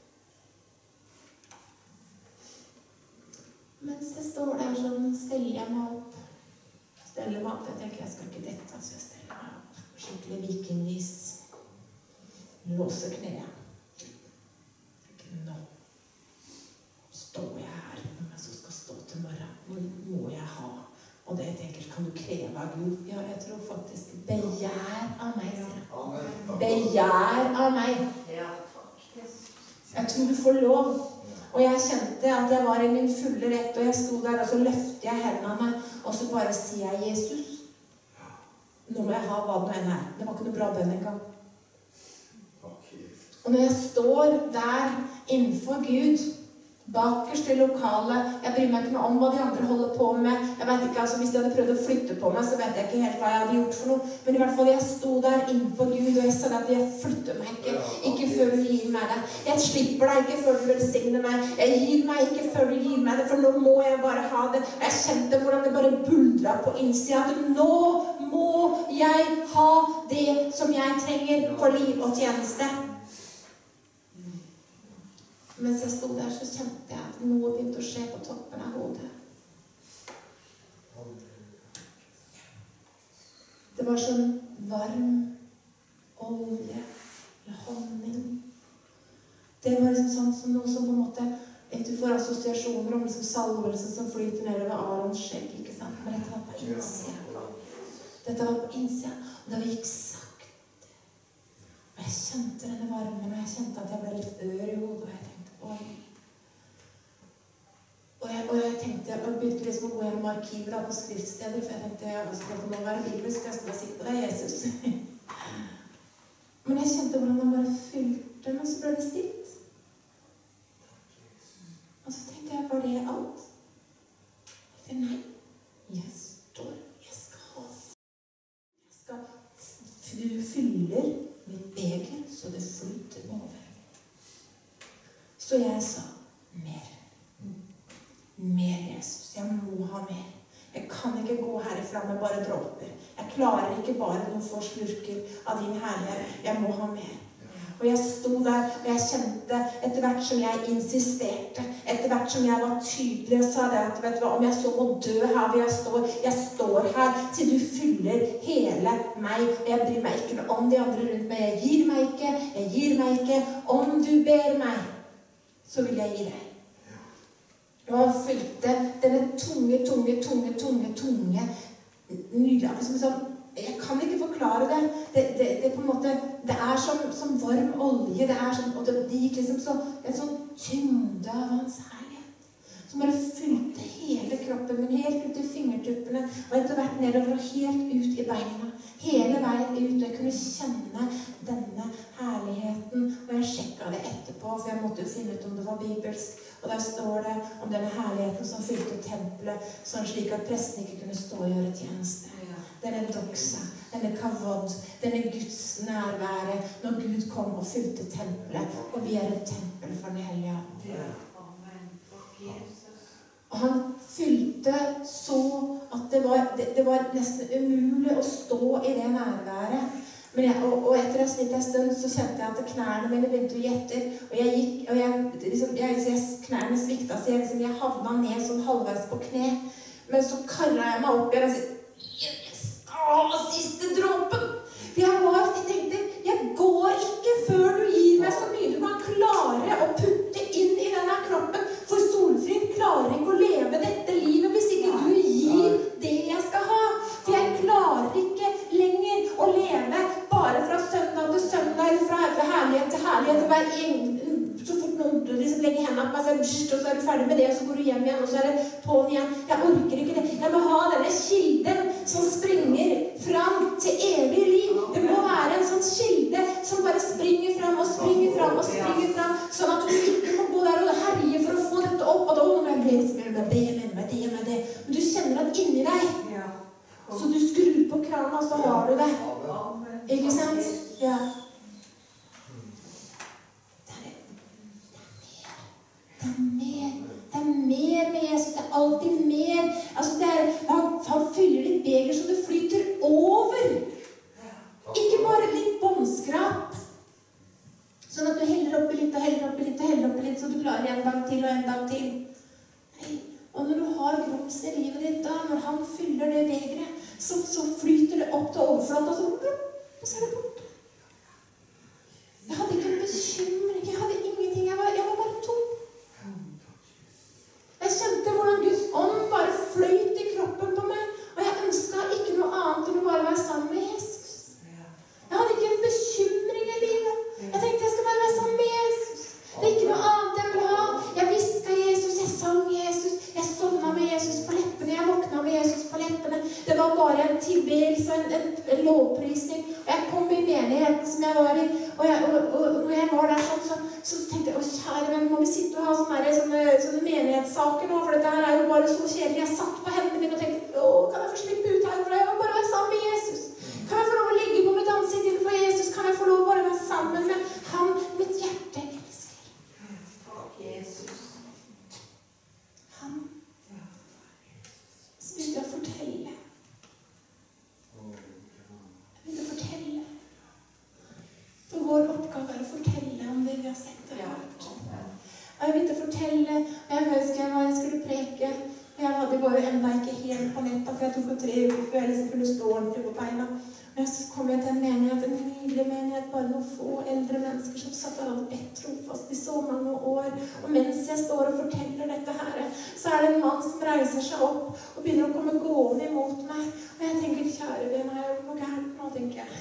Mens jeg står der sånn, steller jeg meg opp. Steller meg opp, jeg tenker, jeg skal ikke dette, så jeg steller meg opp. Skikkelig vikingvis. Låser kneet. Nå står jeg her, om jeg så skal stå til morgen. Hvor må jeg ha? Og det jeg tenker, kan du kreve av Gud? Ja, jeg tror faktisk, begjær av meg, sier jeg. Begjær av meg. Jeg tror du får lov. Og jeg kjente at jeg var i min fulle rett, og jeg sto der, og så løfter jeg hendene, og så bare sier jeg, Jesus, nå må jeg ha hva det nå enn er. Det var ikke noe bra bønn engang. Og når jeg står der innenfor Gud, bakerst i lokalet, jeg bryr meg ikke noe om hva de andre holder på med. Jeg vet ikke, altså hvis de hadde prøvd å flytte på meg, så vet jeg ikke helt hva jeg hadde gjort for noe. Men i hvert fall, jeg sto der innenfor Gud, og jeg sa at jeg flytter meg ikke før du gir meg det. Jeg slipper deg ikke før du velsigner meg. Jeg gir meg ikke før du gir meg det, for nå må jeg bare ha det. Jeg kjente hvordan det bare buldret på innsida, at nå må jeg ha det som jeg trenger for liv og tjeneste. Mens jeg stod der, så kjente jeg at noe begynte å skje på toppen av hodet. Det var sånn varm olje, eller honning. Det var liksom sånn som noe som på en måte, du får assosiasjoner om liksom salvelse som flyter ned over Arons skjegg, ikke sant? Men dette var på innsida. Dette var på innsida, og det gikk sakte. Og jeg kjente denne varmen, og jeg kjente at jeg ble litt ør i hodet, og jeg tenkte, oi. Og jeg tenkte, jeg begynte liksom å gå gjennom arkiver på skriftsteder, for jeg tenkte, jeg skal nå være bibelsk, jeg skal være sikker på det, Jesus. Men jeg kjente hvordan den ble det stilt. Og så tenkte jeg, var det alt? Jeg tenkte, nei, jeg skal ha. Du fyller mitt beger, så det flyter over. Så jeg sa, mer. Mer, Jesus. Jeg må ha mer. Jeg kan ikke gå herifra med bare dråper. Jeg klarer ikke bare noen få slurker av din herlighet. Jeg må ha mer. Og jeg sto der, og jeg kjente, etter hvert som jeg insisterte, etter hvert som jeg var tydelig og sa det, at vet du hva, om jeg så må dø her hvor jeg står her til du fyller hele meg, og jeg bryr meg ikke om de andre rundt meg. Jeg gir meg ikke. Om du ber meg, så vil jeg gi deg. Og han fylte denne tunge, nydelig, jeg kan ikke forklare det. Det på en måte, det er som varm olje, det er sånn, og det gikk liksom så, en sånn tyngde av hans herlighet, som bare fylte hele kroppen, men helt ut i fingertuppene, og etter hvert nedover og helt ut i beina, hele veien ut, og jeg kunne kjenne denne herligheten, og jeg sjekket det etterpå, for jeg måtte jo finne ut om det var bibelsk, og der står det om denne herligheten som fylte tempelet, sånn slik at presten ikke kunne stå og gjøre tjeneste. Denne doksa, denne kavod, denne Guds nærvære, når Gud kom og fylte tempelet, og vi er et tempel for den hellige ånd. Og han fylte så at det var nesten umulig å stå i det nærværet. Men og etter en stund så kjente jeg at knærne mine begynte å gjette, og knærne svikta, så jeg havna ned sånn halvveis på kne. Men så karret jeg meg opp igjen og sa, siste dråpen! For jeg tenkte, jeg går ikke før du gir meg så mye du kan klare å putte inn i denne kroppen, for Solfrid klarer ikke å leve dette livet hvis ikke du gir det jeg skal ha. For jeg klarer ikke lenger å leve bare fra søndag til søndag, eller fra herlighet til herlighet, så fort noen liksom legger hendene på meg, og så er du ferdig med det, og så går du hjem igjen, og så er det på'n igjen. Jeg orker ikke det. Jeg må ha denne kilden som springer fram til evig liv. Det må være en sånn kilde som bare springer fram og springer fram og springer fram, sånn at du ikke må gå der og herje for å få dette opp, og da må jeg bli med det. Men du kjenner at inni deg, så du skrur på kranen, og så har du det. Ikke sant? Ja. Det er mer med Jesus. Det er alltid mer. Altså han fyller ditt beger så det flyter over. Ikke bare litt båndskrap. Sånn at du heller oppi litt, så du klarer en dag til og en dag til. Nei. Og når du har grums i livet ditt da, når han fyller det begeret, så flyter det opp til overflaten, og så er det bort. Jeg hadde ikke en bekymring, jeg hadde ingenting, jeg var bare tom. Jeg kjente hvordan Guds ånd bare fløyt i kroppen på meg, og jeg ønsket ikke noe annet enn å bare være sammen med Jesus. Jeg hadde ikke en bekymring i livet. Jeg tenkte jeg skal bare være sammen med Jesus. Det er ikke noe annet jeg vil ha. Jeg visket Jesus, jeg sang Jesus, jeg sovna med Jesus på leppene, jeg våkna med Jesus på leppene. Det var bare en tilbedelse, en lovprisning. Og jeg kom i menigheten som jeg var i, og når jeg var der sånn, så tenkte jeg, kjære venn, må vi sitte og ha sånne menighetssaker nå, for dette her er jo bare så kjedelig. Jeg satt på hendene mine og tenkte, kan jeg få slippe ut her, for jeg må bare være sammen med Jesus. Kan jeg få lov å legge på mitt ansikt innenfor Jesus? Kan jeg få lov å bare være sammen med han mitt hjerte elsker? Jesus. Han. Så begynte jeg å fortelle. For vår oppgave er å fortelle om det vi har sett og hørt. Og jeg begynte å fortelle, og jeg husker hva jeg skulle preke. Jeg var jo enda ikke helt på netta, for jeg tok 3 uker før jeg liksom kunne stå ordentlig på beina. Men så kom jeg til en menighet, en nydelig menighet, bare noen få eldre mennesker som satt og hadde bedt trofast i så mange år. Og mens jeg står og forteller dette her, så er det en mann som reiser seg opp og begynner å komme gående imot meg. Og jeg tenker, kjære venn, har jeg gjort noe gærent nå, tenker jeg.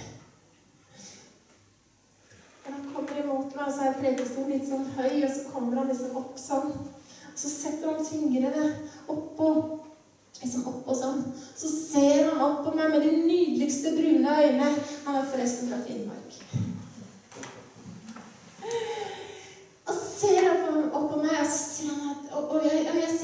Når han kommer imot meg, så er prekestolen litt sånn høy, og så kommer han liksom opp sånn. Så setter han fingrene oppå sånn. Så ser han opp på meg med de nydeligste brune øyne. Han er forresten fra Finnmark.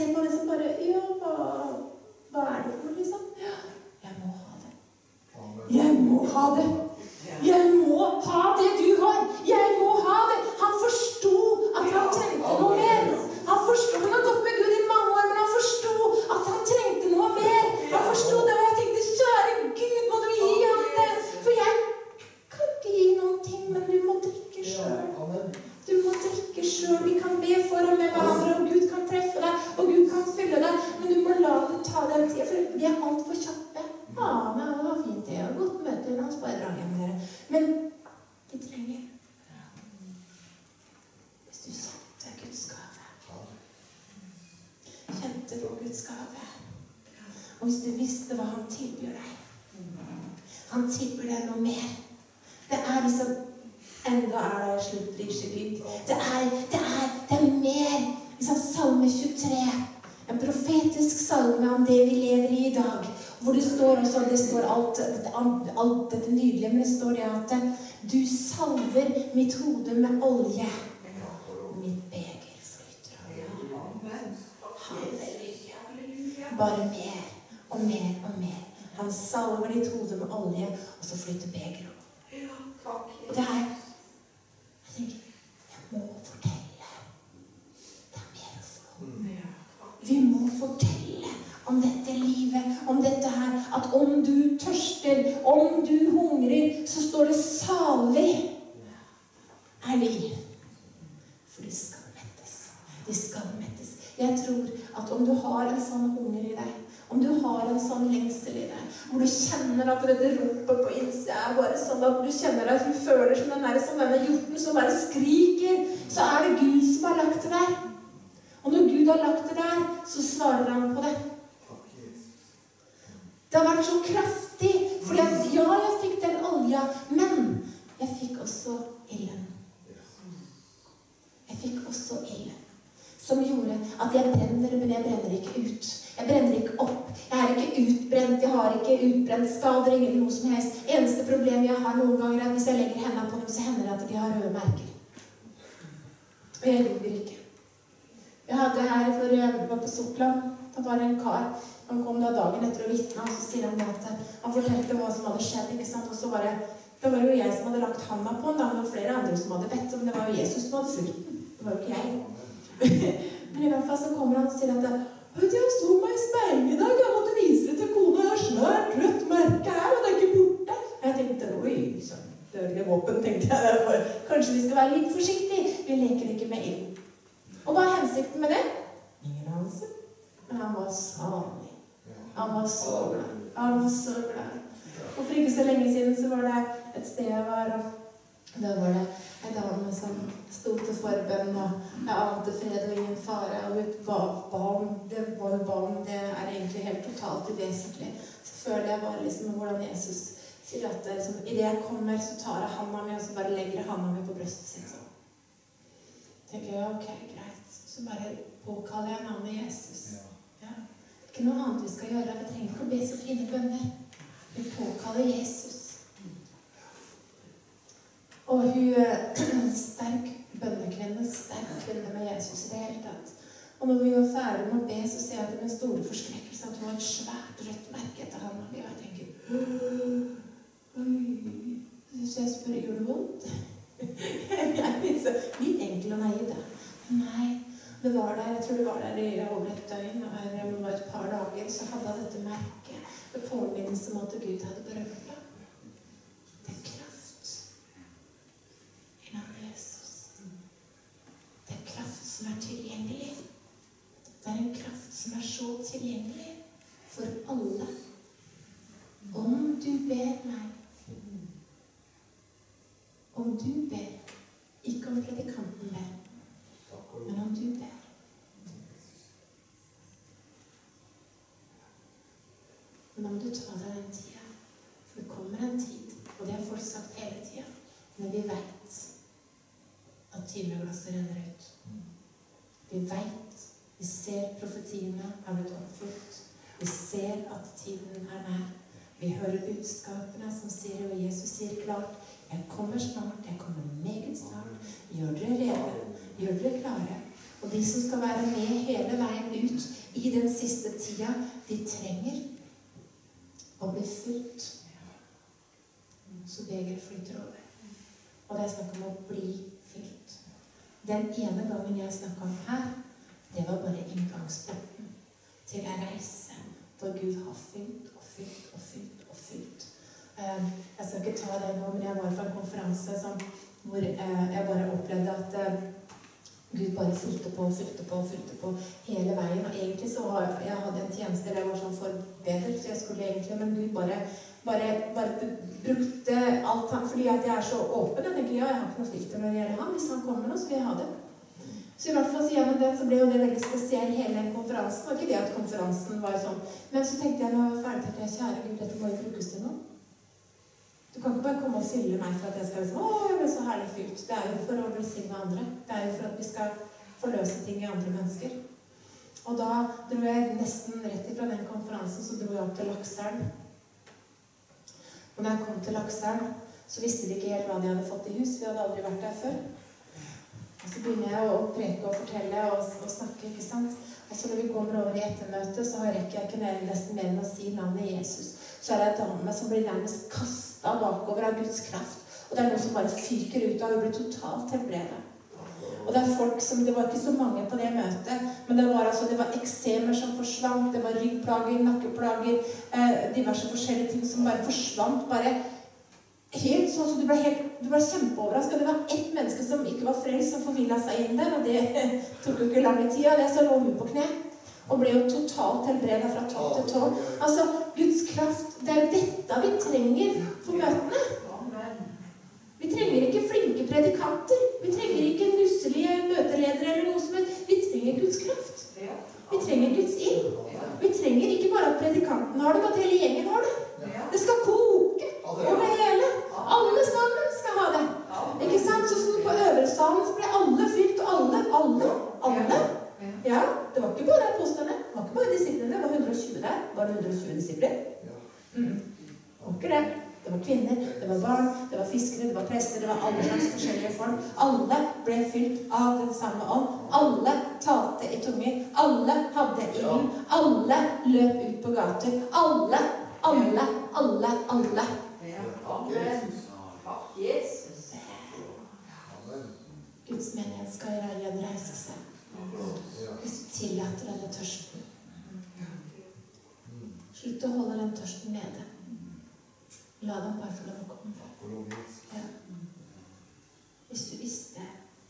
ser på det som bare, ja, hva det for noe, liksom? Ja, jeg må ha det. Jeg må ha det. Jeg må ha det du har. Jeg må ha det. Han forstod at han trengte noe mer. Han forstod, han har gått med Gud i mange år, men han forstod at han trengte noe mer. Han forstod det, og jeg tenkte, kjære Gud, må du gi ham det? For jeg kan ikke gi noen ting, men du må drikke selv. Du må drikke selv. Vi kan be for og med hverandre, og Gud kan treffe deg, og Gud kan fylle deg, men du må la det ta den tiden, for vi alt for kjappe. Ja, men det var fint det, og godt møte, la oss bare dra hjem dere. Men vi trenger, hvis du kjente Guds gave, kjente på Guds gave, og hvis du visste hva han tilbyr deg, han tilbyr deg noe mer. Det liksom, enda det sluttbryggskipyt. Det er mer, liksom Salme 23, en profetisk salme om det vi lever i dag, hvor det står også, det står alt dette nydelige, men det står det at du salver mitt hode med olje, mitt beger flyter. Halleluja. Bare mer og mer og mer. Han salver ditt hode med olje, og så flyter beger opp. Og det jeg tenker, jeg må fortelle. Det mer å få. Vi må fortelle om dette livet, om dette her, at om du tørster, om du hungrer, så står det salig er liv. For de skal mettes. De skal mettes. Jeg tror at om du har en sånn hunger i deg, om du har en sånn lengsel i deg, hvor du kjenner at dette ropet på innsida er bare sånn at du kjenner at du føler som denne hjorten som bare skriker, så det Gud som har lagt det der. Og når Gud har lagt det der, så svarer han på det. Det har vært så kraftig, fordi at ja, jeg fikk den olja, men jeg fikk også ilden. Jeg fikk også ilden, som gjorde at jeg brenner, men jeg brenner ikke ut. Jeg brenner ikke opp. Jeg ikke utbrent, jeg har ikke utbrent skader, ingen noe som helst. Eneste problem jeg har noen ganger at hvis jeg legger hendene på dem, så hender det at de har røde merker. Og jeg ljuger ikke. Jeg hadde her, for jeg var på Sortland, da var det en kar, han kom da dagen etter å vitne, og så sier han at han fortalte hva som hadde skjedd, ikke sant? Og så var det var jo jeg som hadde lagt handa på han, da var det flere andre som hadde bedt, men det var jo Jesus som hadde frukten. Det var jo ikke jeg. Men i hvert fall så kommer han og sier at jeg så meg i speilen i dag, jeg måtte vise det til kona, jeg har svært rødt merke her, og det ikke borte. Jeg tenkte, oi, så dørlig våpen, tenkte jeg. Kanskje vi skal være litt forsiktige. Vi leker ikke med ild. Og hva hensikten med det? Ingen anelse. Men han var salig. Han var så glad. Han var så glad. Og for ikke så lenge siden så var det et sted jeg var, og da var det en dame som stod til forbønn, og jeg ante fred og ingen fare, og hun ba om det, egentlig helt totalt uvesentlig. Så føler jeg bare liksom hvordan Jesus sier at liksom, i det jeg kommer, så tar jeg handa mi, og så bare legger jeg handa mi på brøstet sitt sånn. Tenker jeg, ok, greit. Så bare påkaller jeg navnet Jesus. Ja. Ikke noe annet vi skal gjøre. Vi trenger ikke å be så fine bønner. Vi påkaller Jesus. Og hun sterk bønnekvinne, sterk kvinne med Jesus i det hele tatt. Og når vi var ferdig med å be, så ser jeg til min store forskrekkelse at hun har et svært rødt merke etter handa mi. Og jeg tenker, oi, så jeg spør, gjør det vondt? Jeg litt enkel og naiv da. Nei, det var der, jeg tror det var der i over et døgn, og det var et par dager, så hadde jeg dette merket. Det påminnelse om at Gud hadde berørt det. Det kraft i navnet Jesus. Det kraft som tilgjengelig. Det en kraft som så tilgjengelig for alle. Om du ber meg, om du ber, ikke om predikanten ber, men om du ber. Men om du tar deg den tiden, for det kommer en tid, og det har folk sagt hele tiden, men vi vet at timeglasset renner ut. Vi vet, vi ser profetiene har blitt oppfylt, vi ser at tiden nær. Vi hører budskapene som sier, og Jesus sier klart, jeg kommer snart, jeg kommer meget snart. Gjør dere rede, gjør dere klare. Og de som skal være med hele veien ut i den siste tida, de trenger å bli fylt. Så begeret flyter over. Og det er snakk om å bli fylt. Den ene gangen jeg snakket om her, det var bare inngangsporten til en reise hvor Gud har fylt og fylt og fylt og fylt. Jeg skal ikke ta det nå, men jeg var på en konferanse hvor jeg bare opplevde at Gud bare fylte på hele veien. Og egentlig så jeg hadde en tjeneste der jeg var sånn forbedret, så jeg skulle egentlig, men Gud bare brukte alt han, fordi at jeg er så åpen. Jeg tenker, ja, jeg har ikke noe filter når det gjelder ham. Hvis han kommer nå, så vil jeg ha det. Så i hvert fall så gjennom den så ble jo det veldig spesiell hele den konferansen. Det var ikke det at konferansen var sånn. Men så tenkte jeg, når jeg var ferdig, tenkte jeg, kjære Gud, dette må jo brukes til noe. Du kan ikke bare komme og fylle meg for at jeg skal liksom, jeg ble så herlig fylt. Det er jo for å velsigne andre. Det er jo for at vi skal forløse ting i andre mennesker. Og da dro jeg nesten rett ifra den konferansen, så dro jeg opp til Lakselv. Og når jeg kom til Lakselv, så visste de ikke helt hva de hadde fått i hus. Vi hadde aldri vært der før. Og så begynner jeg å preke og fortelle og snakke, ikke sant? Og så når vi kommer over i ettermøtet, så rekker jeg ikke nesten mer enn å si navnet Jesus. Så er det en dame som blir nærmest kastet bakover av Guds kraft. Og det er noe som bare fyker ut av og blir totalt helbredet. Og det er folk som, det var ikke så mange på det møtet, men det var eksemer som forsvant, det var ryggplager, nakkeplager, diverse forskjellige ting som bare forsvant, bare helt sånn, så du ble kjempeoverrasket. Det var ett menneske som ikke var frelst, som forvillet seg inn der, og det tok jo ikke lange tid, og det så lå hun på kne. Og ble jo totalt helbredet fra topp til tå. Altså, Guds kraft, det er dette vi trenger for møtene. Vi trenger ikke flinke predikanter. Vi trenger ikke nusselige møteledere eller noe som helst. Vi trenger Guds kraft. Vi trenger Guds ild. Vi trenger ikke bare at predikanten har det, men at hele gjengen har det. Det skal koke over hele. Alle sammen skal ha det. Ikke sant? Så på øvelsalen så ble alle fylt, og alle. Ja, det var ikke bare apostlene, det var ikke bare disiplene, det var 120 der. Var det 120 disipler? Det var ikke det. Det var kvinner, det var barn, det var fiskere, det var prester, det var alle slags forskjellige folk. Alle ble fylt av den samme ånd. Alle talte i tunger. Alle hadde ilden. Alle løp ut på gater. Alle. Amen. Jesus. Guds menighet skal igjen reise seg. Hvis du tillater denne tørsten. Slutt å holde den tørsten nede. La dem bare få lov å komme. Ja. Hvis du visste,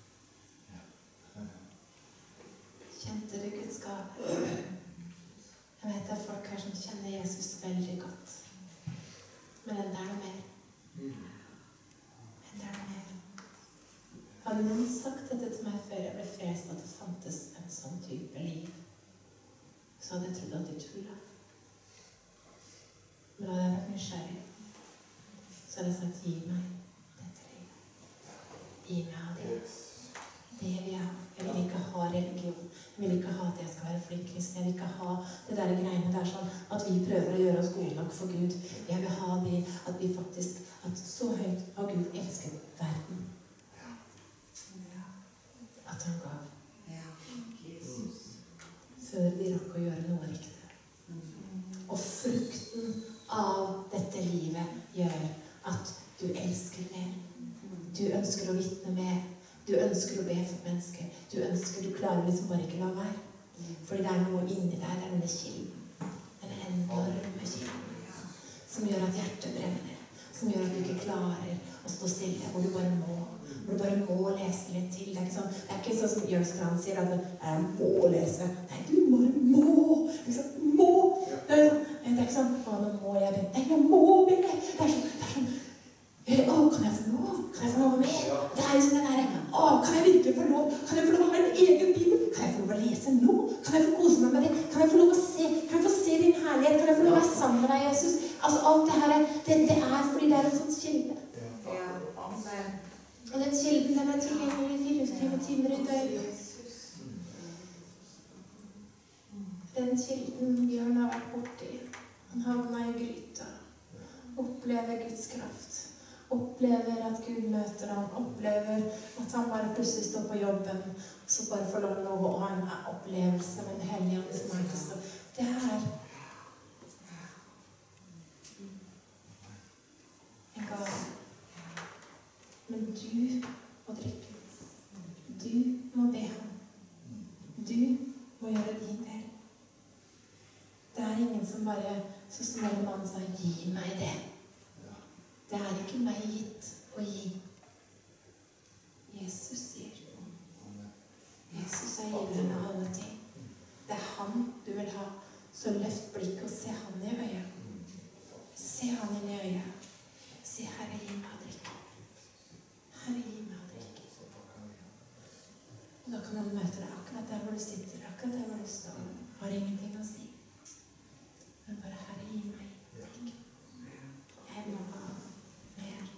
kjente du Guds gave. Jeg vet det er folk her som kjenner Jesus veldig godt. Men enda er det mer. Enda er det mer. Hadde noen sagt dette til meg før jeg ble frelst, at det fantes en sånn type liv, så hadde jeg trodd at de tullet. Men hadde jeg vært nysgjerrig, så hadde jeg sagt, gi meg dette livet. Gi meg av det. Det vil jeg ha. Jeg vil ikke ha religion. Jeg vil ikke ha at jeg skal være flink kristen. Jeg vil ikke ha det der greiene der sånn at vi prøver å gjøre oss gode nok for Gud. Jeg vil ha det at vi faktisk, at så høyt har Gud elsket verden. At han gav. Før de rakk å gjøre noe riktig. Og frukten av dette livet gjør at du elsker mer. Du ønsker å vitne mer. Du ønsker å be for mennesker. Du klarer liksom bare ikke la være. Fordi det er noe inni deg, det er denne kilden. Denne enorme kilden. Som gjør at hjertet brenner. Som gjør at du ikke klarer å stå stille, hvor du bare må lese litt til. Det er ikke sånn som Jørgen Strand sier, at jeg må lese. Nei, du bare må. Må. Det er ikke sånn, nå må jeg be. Nei, jeg må be. Det er sånn, kan jeg få lov? Kan jeg få lov med? Det er sånn den der, kan jeg virkelig få lov? Kan jeg få lov å ha en egen bibel? Kan jeg få lov å lese nå? Kan jeg få kose meg med det? Kan jeg få lov å se? Kan jeg få se din herlighet? Kan jeg få lov å være sammen med deg, Jesus? Altså, alt det her, det er fordi det er en sånn kilde. Og den kilden, den er tilgjengelig 24 timer i døgnet. Den kilden Bjørn har vært borti. Han havner i gryta. Opplever Guds kraft. Opplever at Gud møter ham. Opplever at han bare plutselig står på jobben. Og så bare får lov å opplevelse med den hellige ånd som er til stede. Det her en gave. Men du må drikke. Du må be ham. Du må gjøre din del. Det er ingen som bare, så som en mann sa, gi meg det. Det er ikke meg gitt å gi. Jesus sier. Jesus er giveren av alle ting. Det er han du vil ha. Så løft blikket og se han i øyet. Se han inn i øyet. Si, Herre, gi meg å drikke. Herre, gi meg å drikke. Og da kan han møte deg akkurat der hvor du sitter, akkurat der hvor du står. Har ingenting å si. Men bare, Herre, gi meg å drikke. Jeg må ha mer.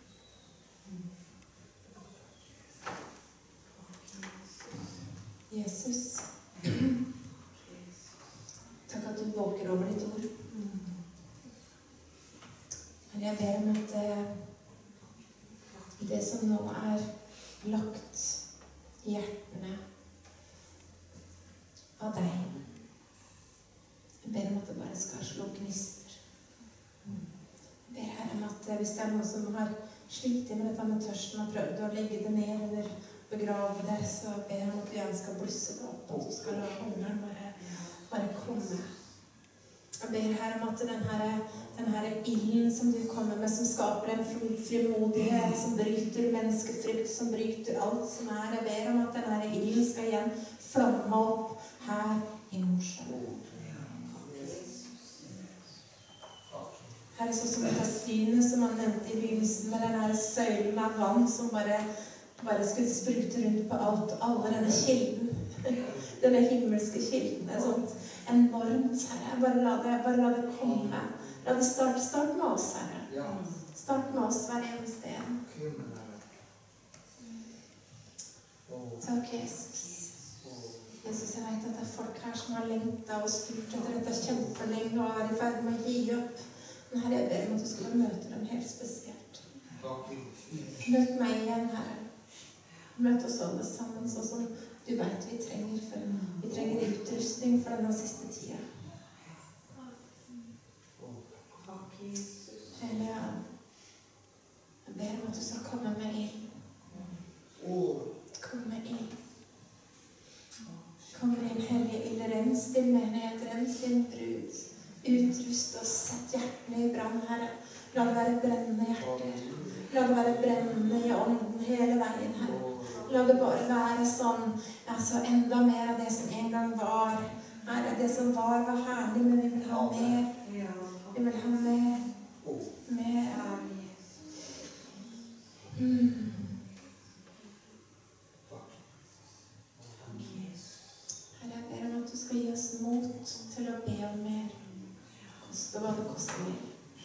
Jesus, takk at du våker over ditt ord. Men jeg ber om at det som nå er lagt i hjertene av deg, jeg ber om at det bare skal slå gnister. Jeg ber Herre om at hvis det er noen som har slitt med dette med tørsten og prøvd å legge det ned eller begrave det, så ber jeg om at du igjen skal blusse det opp, og du skal la hungeren bare komme. Jeg ber her om at den her ilden som du kommer med, som skaper en frimodighet, som bryter menneskefrykt, som bryter alt som er. Jeg ber om at den her ilden skal igjen flamme opp her i Mosjøen. Herre, sånn som dette synet som han nevnte i begynnelsen, med den her søylen av vann som bare skulle sprute rundt på alt, og alle denne kilden, denne himmelske kilden, er sånt enormt, Herre. Bare la det komme. La det starte med oss, Herre. Start med oss hver eneste en. Takk, Jesus. Jesus, jeg vet at det er folk her som har lengtet og spurt etter dette kjempelenge og er i ferd med å gi opp. Men Herre, jeg ber om at du skal møte dem helt spesielt. Møt meg igjen, Herre. Møt oss alle sammen, sånn som du vet vi trenger. For vi trenger utrustning for denne siste tida. Hellige, jeg ber om at du skal komme med ild. Kom med ild. Kom med en hellige ild. Rens din menighet, rens din brud. Utrust oss, sett hjertene i brann, Herre. La det være brennende hjerter. La det være brennende i ånden hele veien, Herre. La det bare være sånn, altså enda mer av det som en gang var. Herre, det som var herlig, men vi vil ha mer. Vi vil ha mer. Mer. Herre, jeg ber om at du skal gi oss mot til å be om mer. Koste hva det koster mer.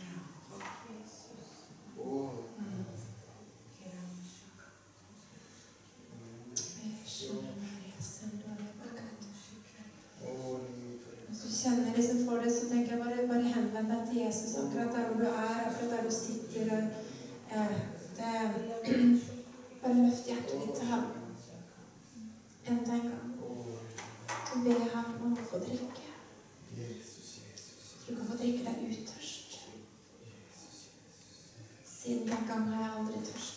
Hvis du kjenner liksom for det, så tenker jeg bare henvend deg til Jesus akkurat der hvor du er, akkurat der du sitter. Bare løft hjertet ditt til ham. Enda en gang. Og be ham om å få drikke. Du kan få drikke deg uttørst. Siden den gang har jeg aldri tørstet.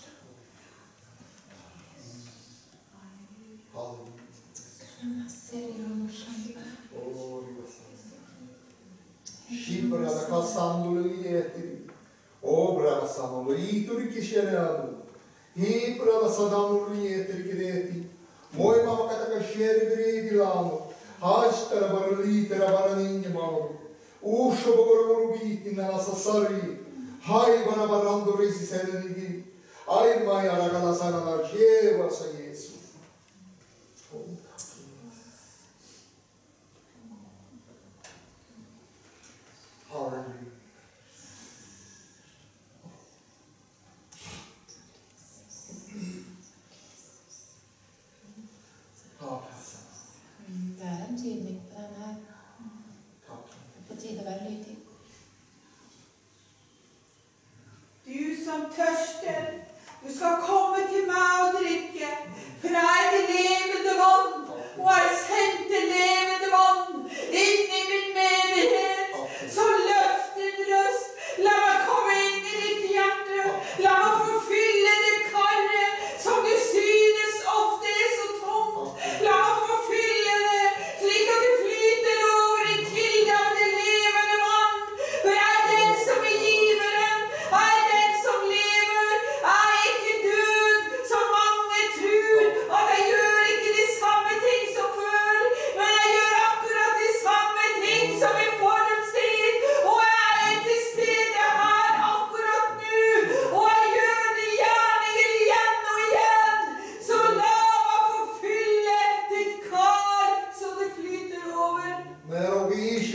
Shibra da kasandulu ietiri. Obra da samolo ituri kishereadu. Hibra da sadamulu ietiri kireti. Moi mama kataka shere gredi lamu. Hashtara baralitera baraninge mamu. Usho bogoro biti nella sassari. Hai bara barando resi serenigi. Ai mai aragala sana na jeva sa Yesu. Hallelujah. Det er en tydning på den her. På tide å være lydig. Du som tørster, du skal komme til meg og drikke, for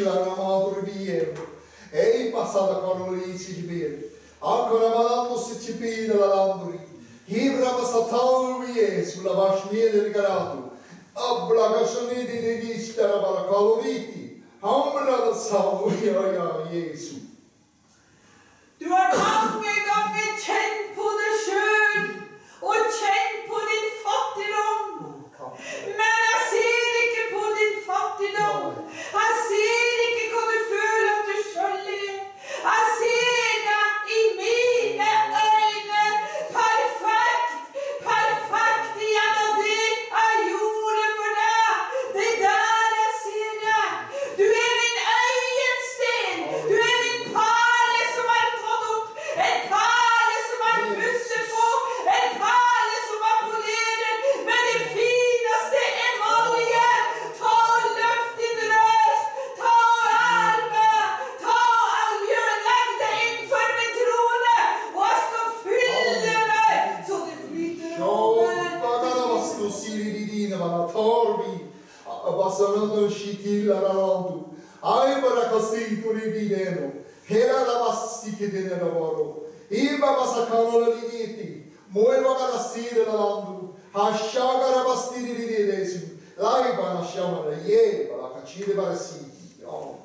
la madre bien. Ei passata con l'olici di bene. Ancora malando se ci pide la landri. Ibra passata vie sulla vasnia del garato. Abra gasoniti di vista la caloriti. Ambra da salvia ja Jesu. Du har mange ganger kjent på deg sjøl og kjent på din fattigdom. Men jeg ser ikke på din fattigdom. Jeg ser ikke hva du føler at du sjøl er. Jeg ser deg i mine øyne perfekt, perfekt gjennom det jeg gjorde for deg. Det er der jeg ser deg. Du er min øyensten. Du er min perle som er tatt opp. En perle som er pusset på. En perle som er poleret med det fineste emalje. Ta og løft din røst. Ta og ær meg. Ta og legg deg innenfor min trone. Og jeg skal fylle deg så det flyter over. Bagarabasto siridina manatorbi. Abbasanando shitilla ralando. Ai baracasito rivideno. Hera lavasti che te ne lavoro. Iba basacano la ligniti. Mueva garasire ralando. Hashaga rabasti rividesi. Laiba nasciama la yeba la cacire barasiti.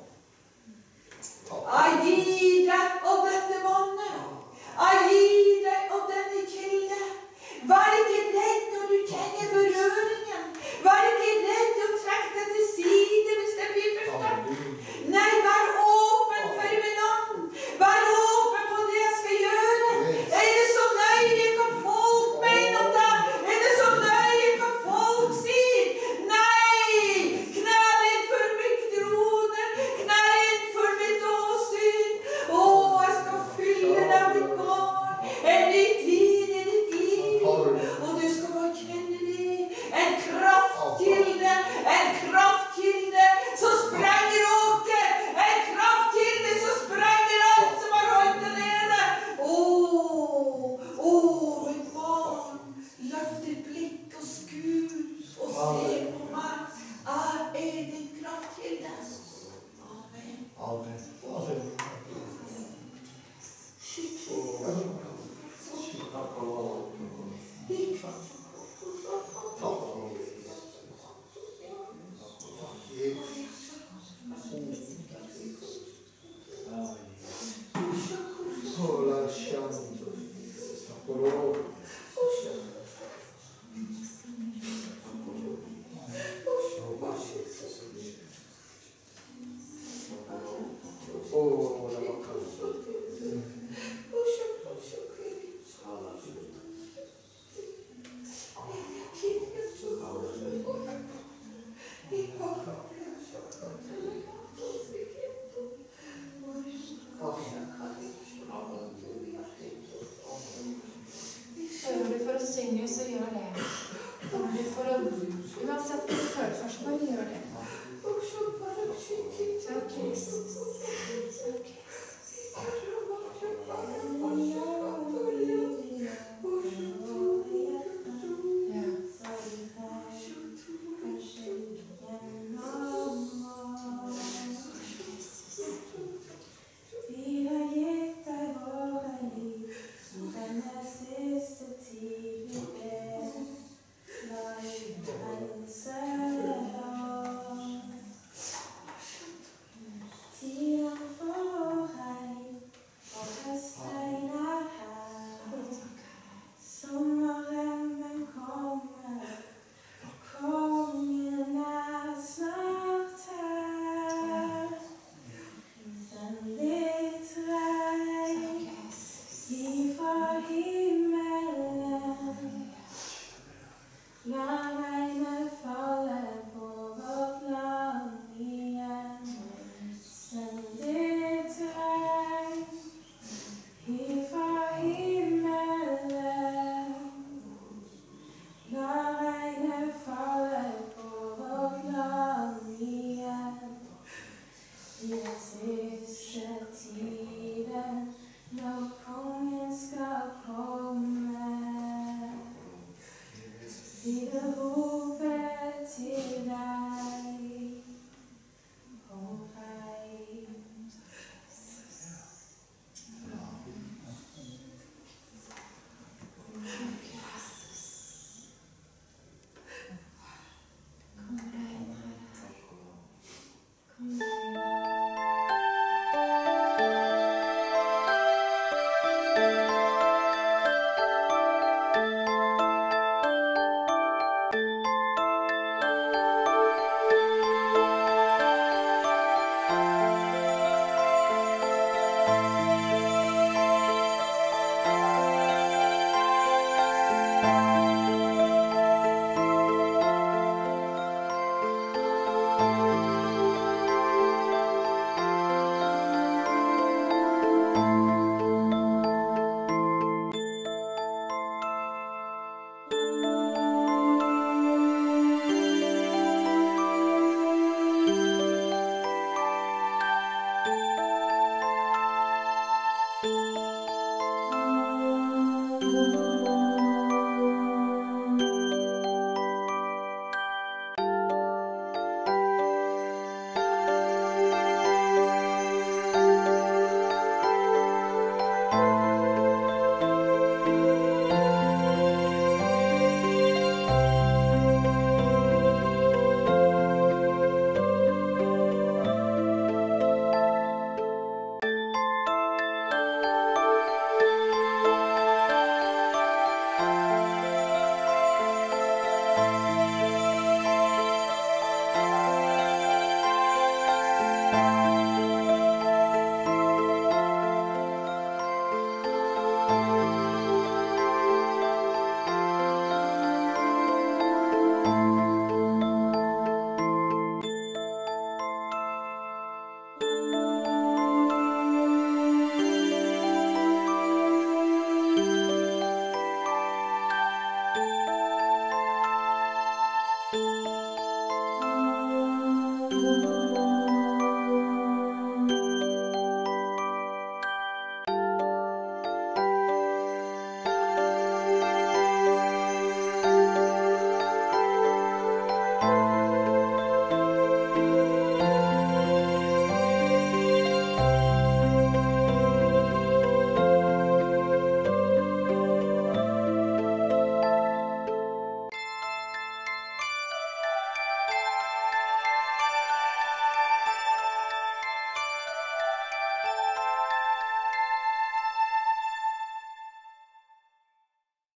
Jeg gir deg av dette vannet. Jeg gir deg av denne kilde. Vær ikke redd når du kjenner berøringen. Vær ikke redd å trekke deg til side hvis det blir for sterkt. Nei, vær åpen for min ånd. Vær åpen på det jeg skal gjøre. Er det så nøye hva folk mener om deg? Er det så nøye hva folk sier? Nei! Knæl innenfor min trone. Knæl innenfor mitt åsyn. Å, jeg skal fylle deg med barn. En ny tid i ditt liv. Og du skal bare kjenne det. En kraftkilde som sprenger åker. En kraftkilde som sprenger alt som har holdt deg nede. Mitt barn, løft ditt blikk og skur og se på meg. Jeg er din kraftkilde. Amen. Amen. Så Jesus. Så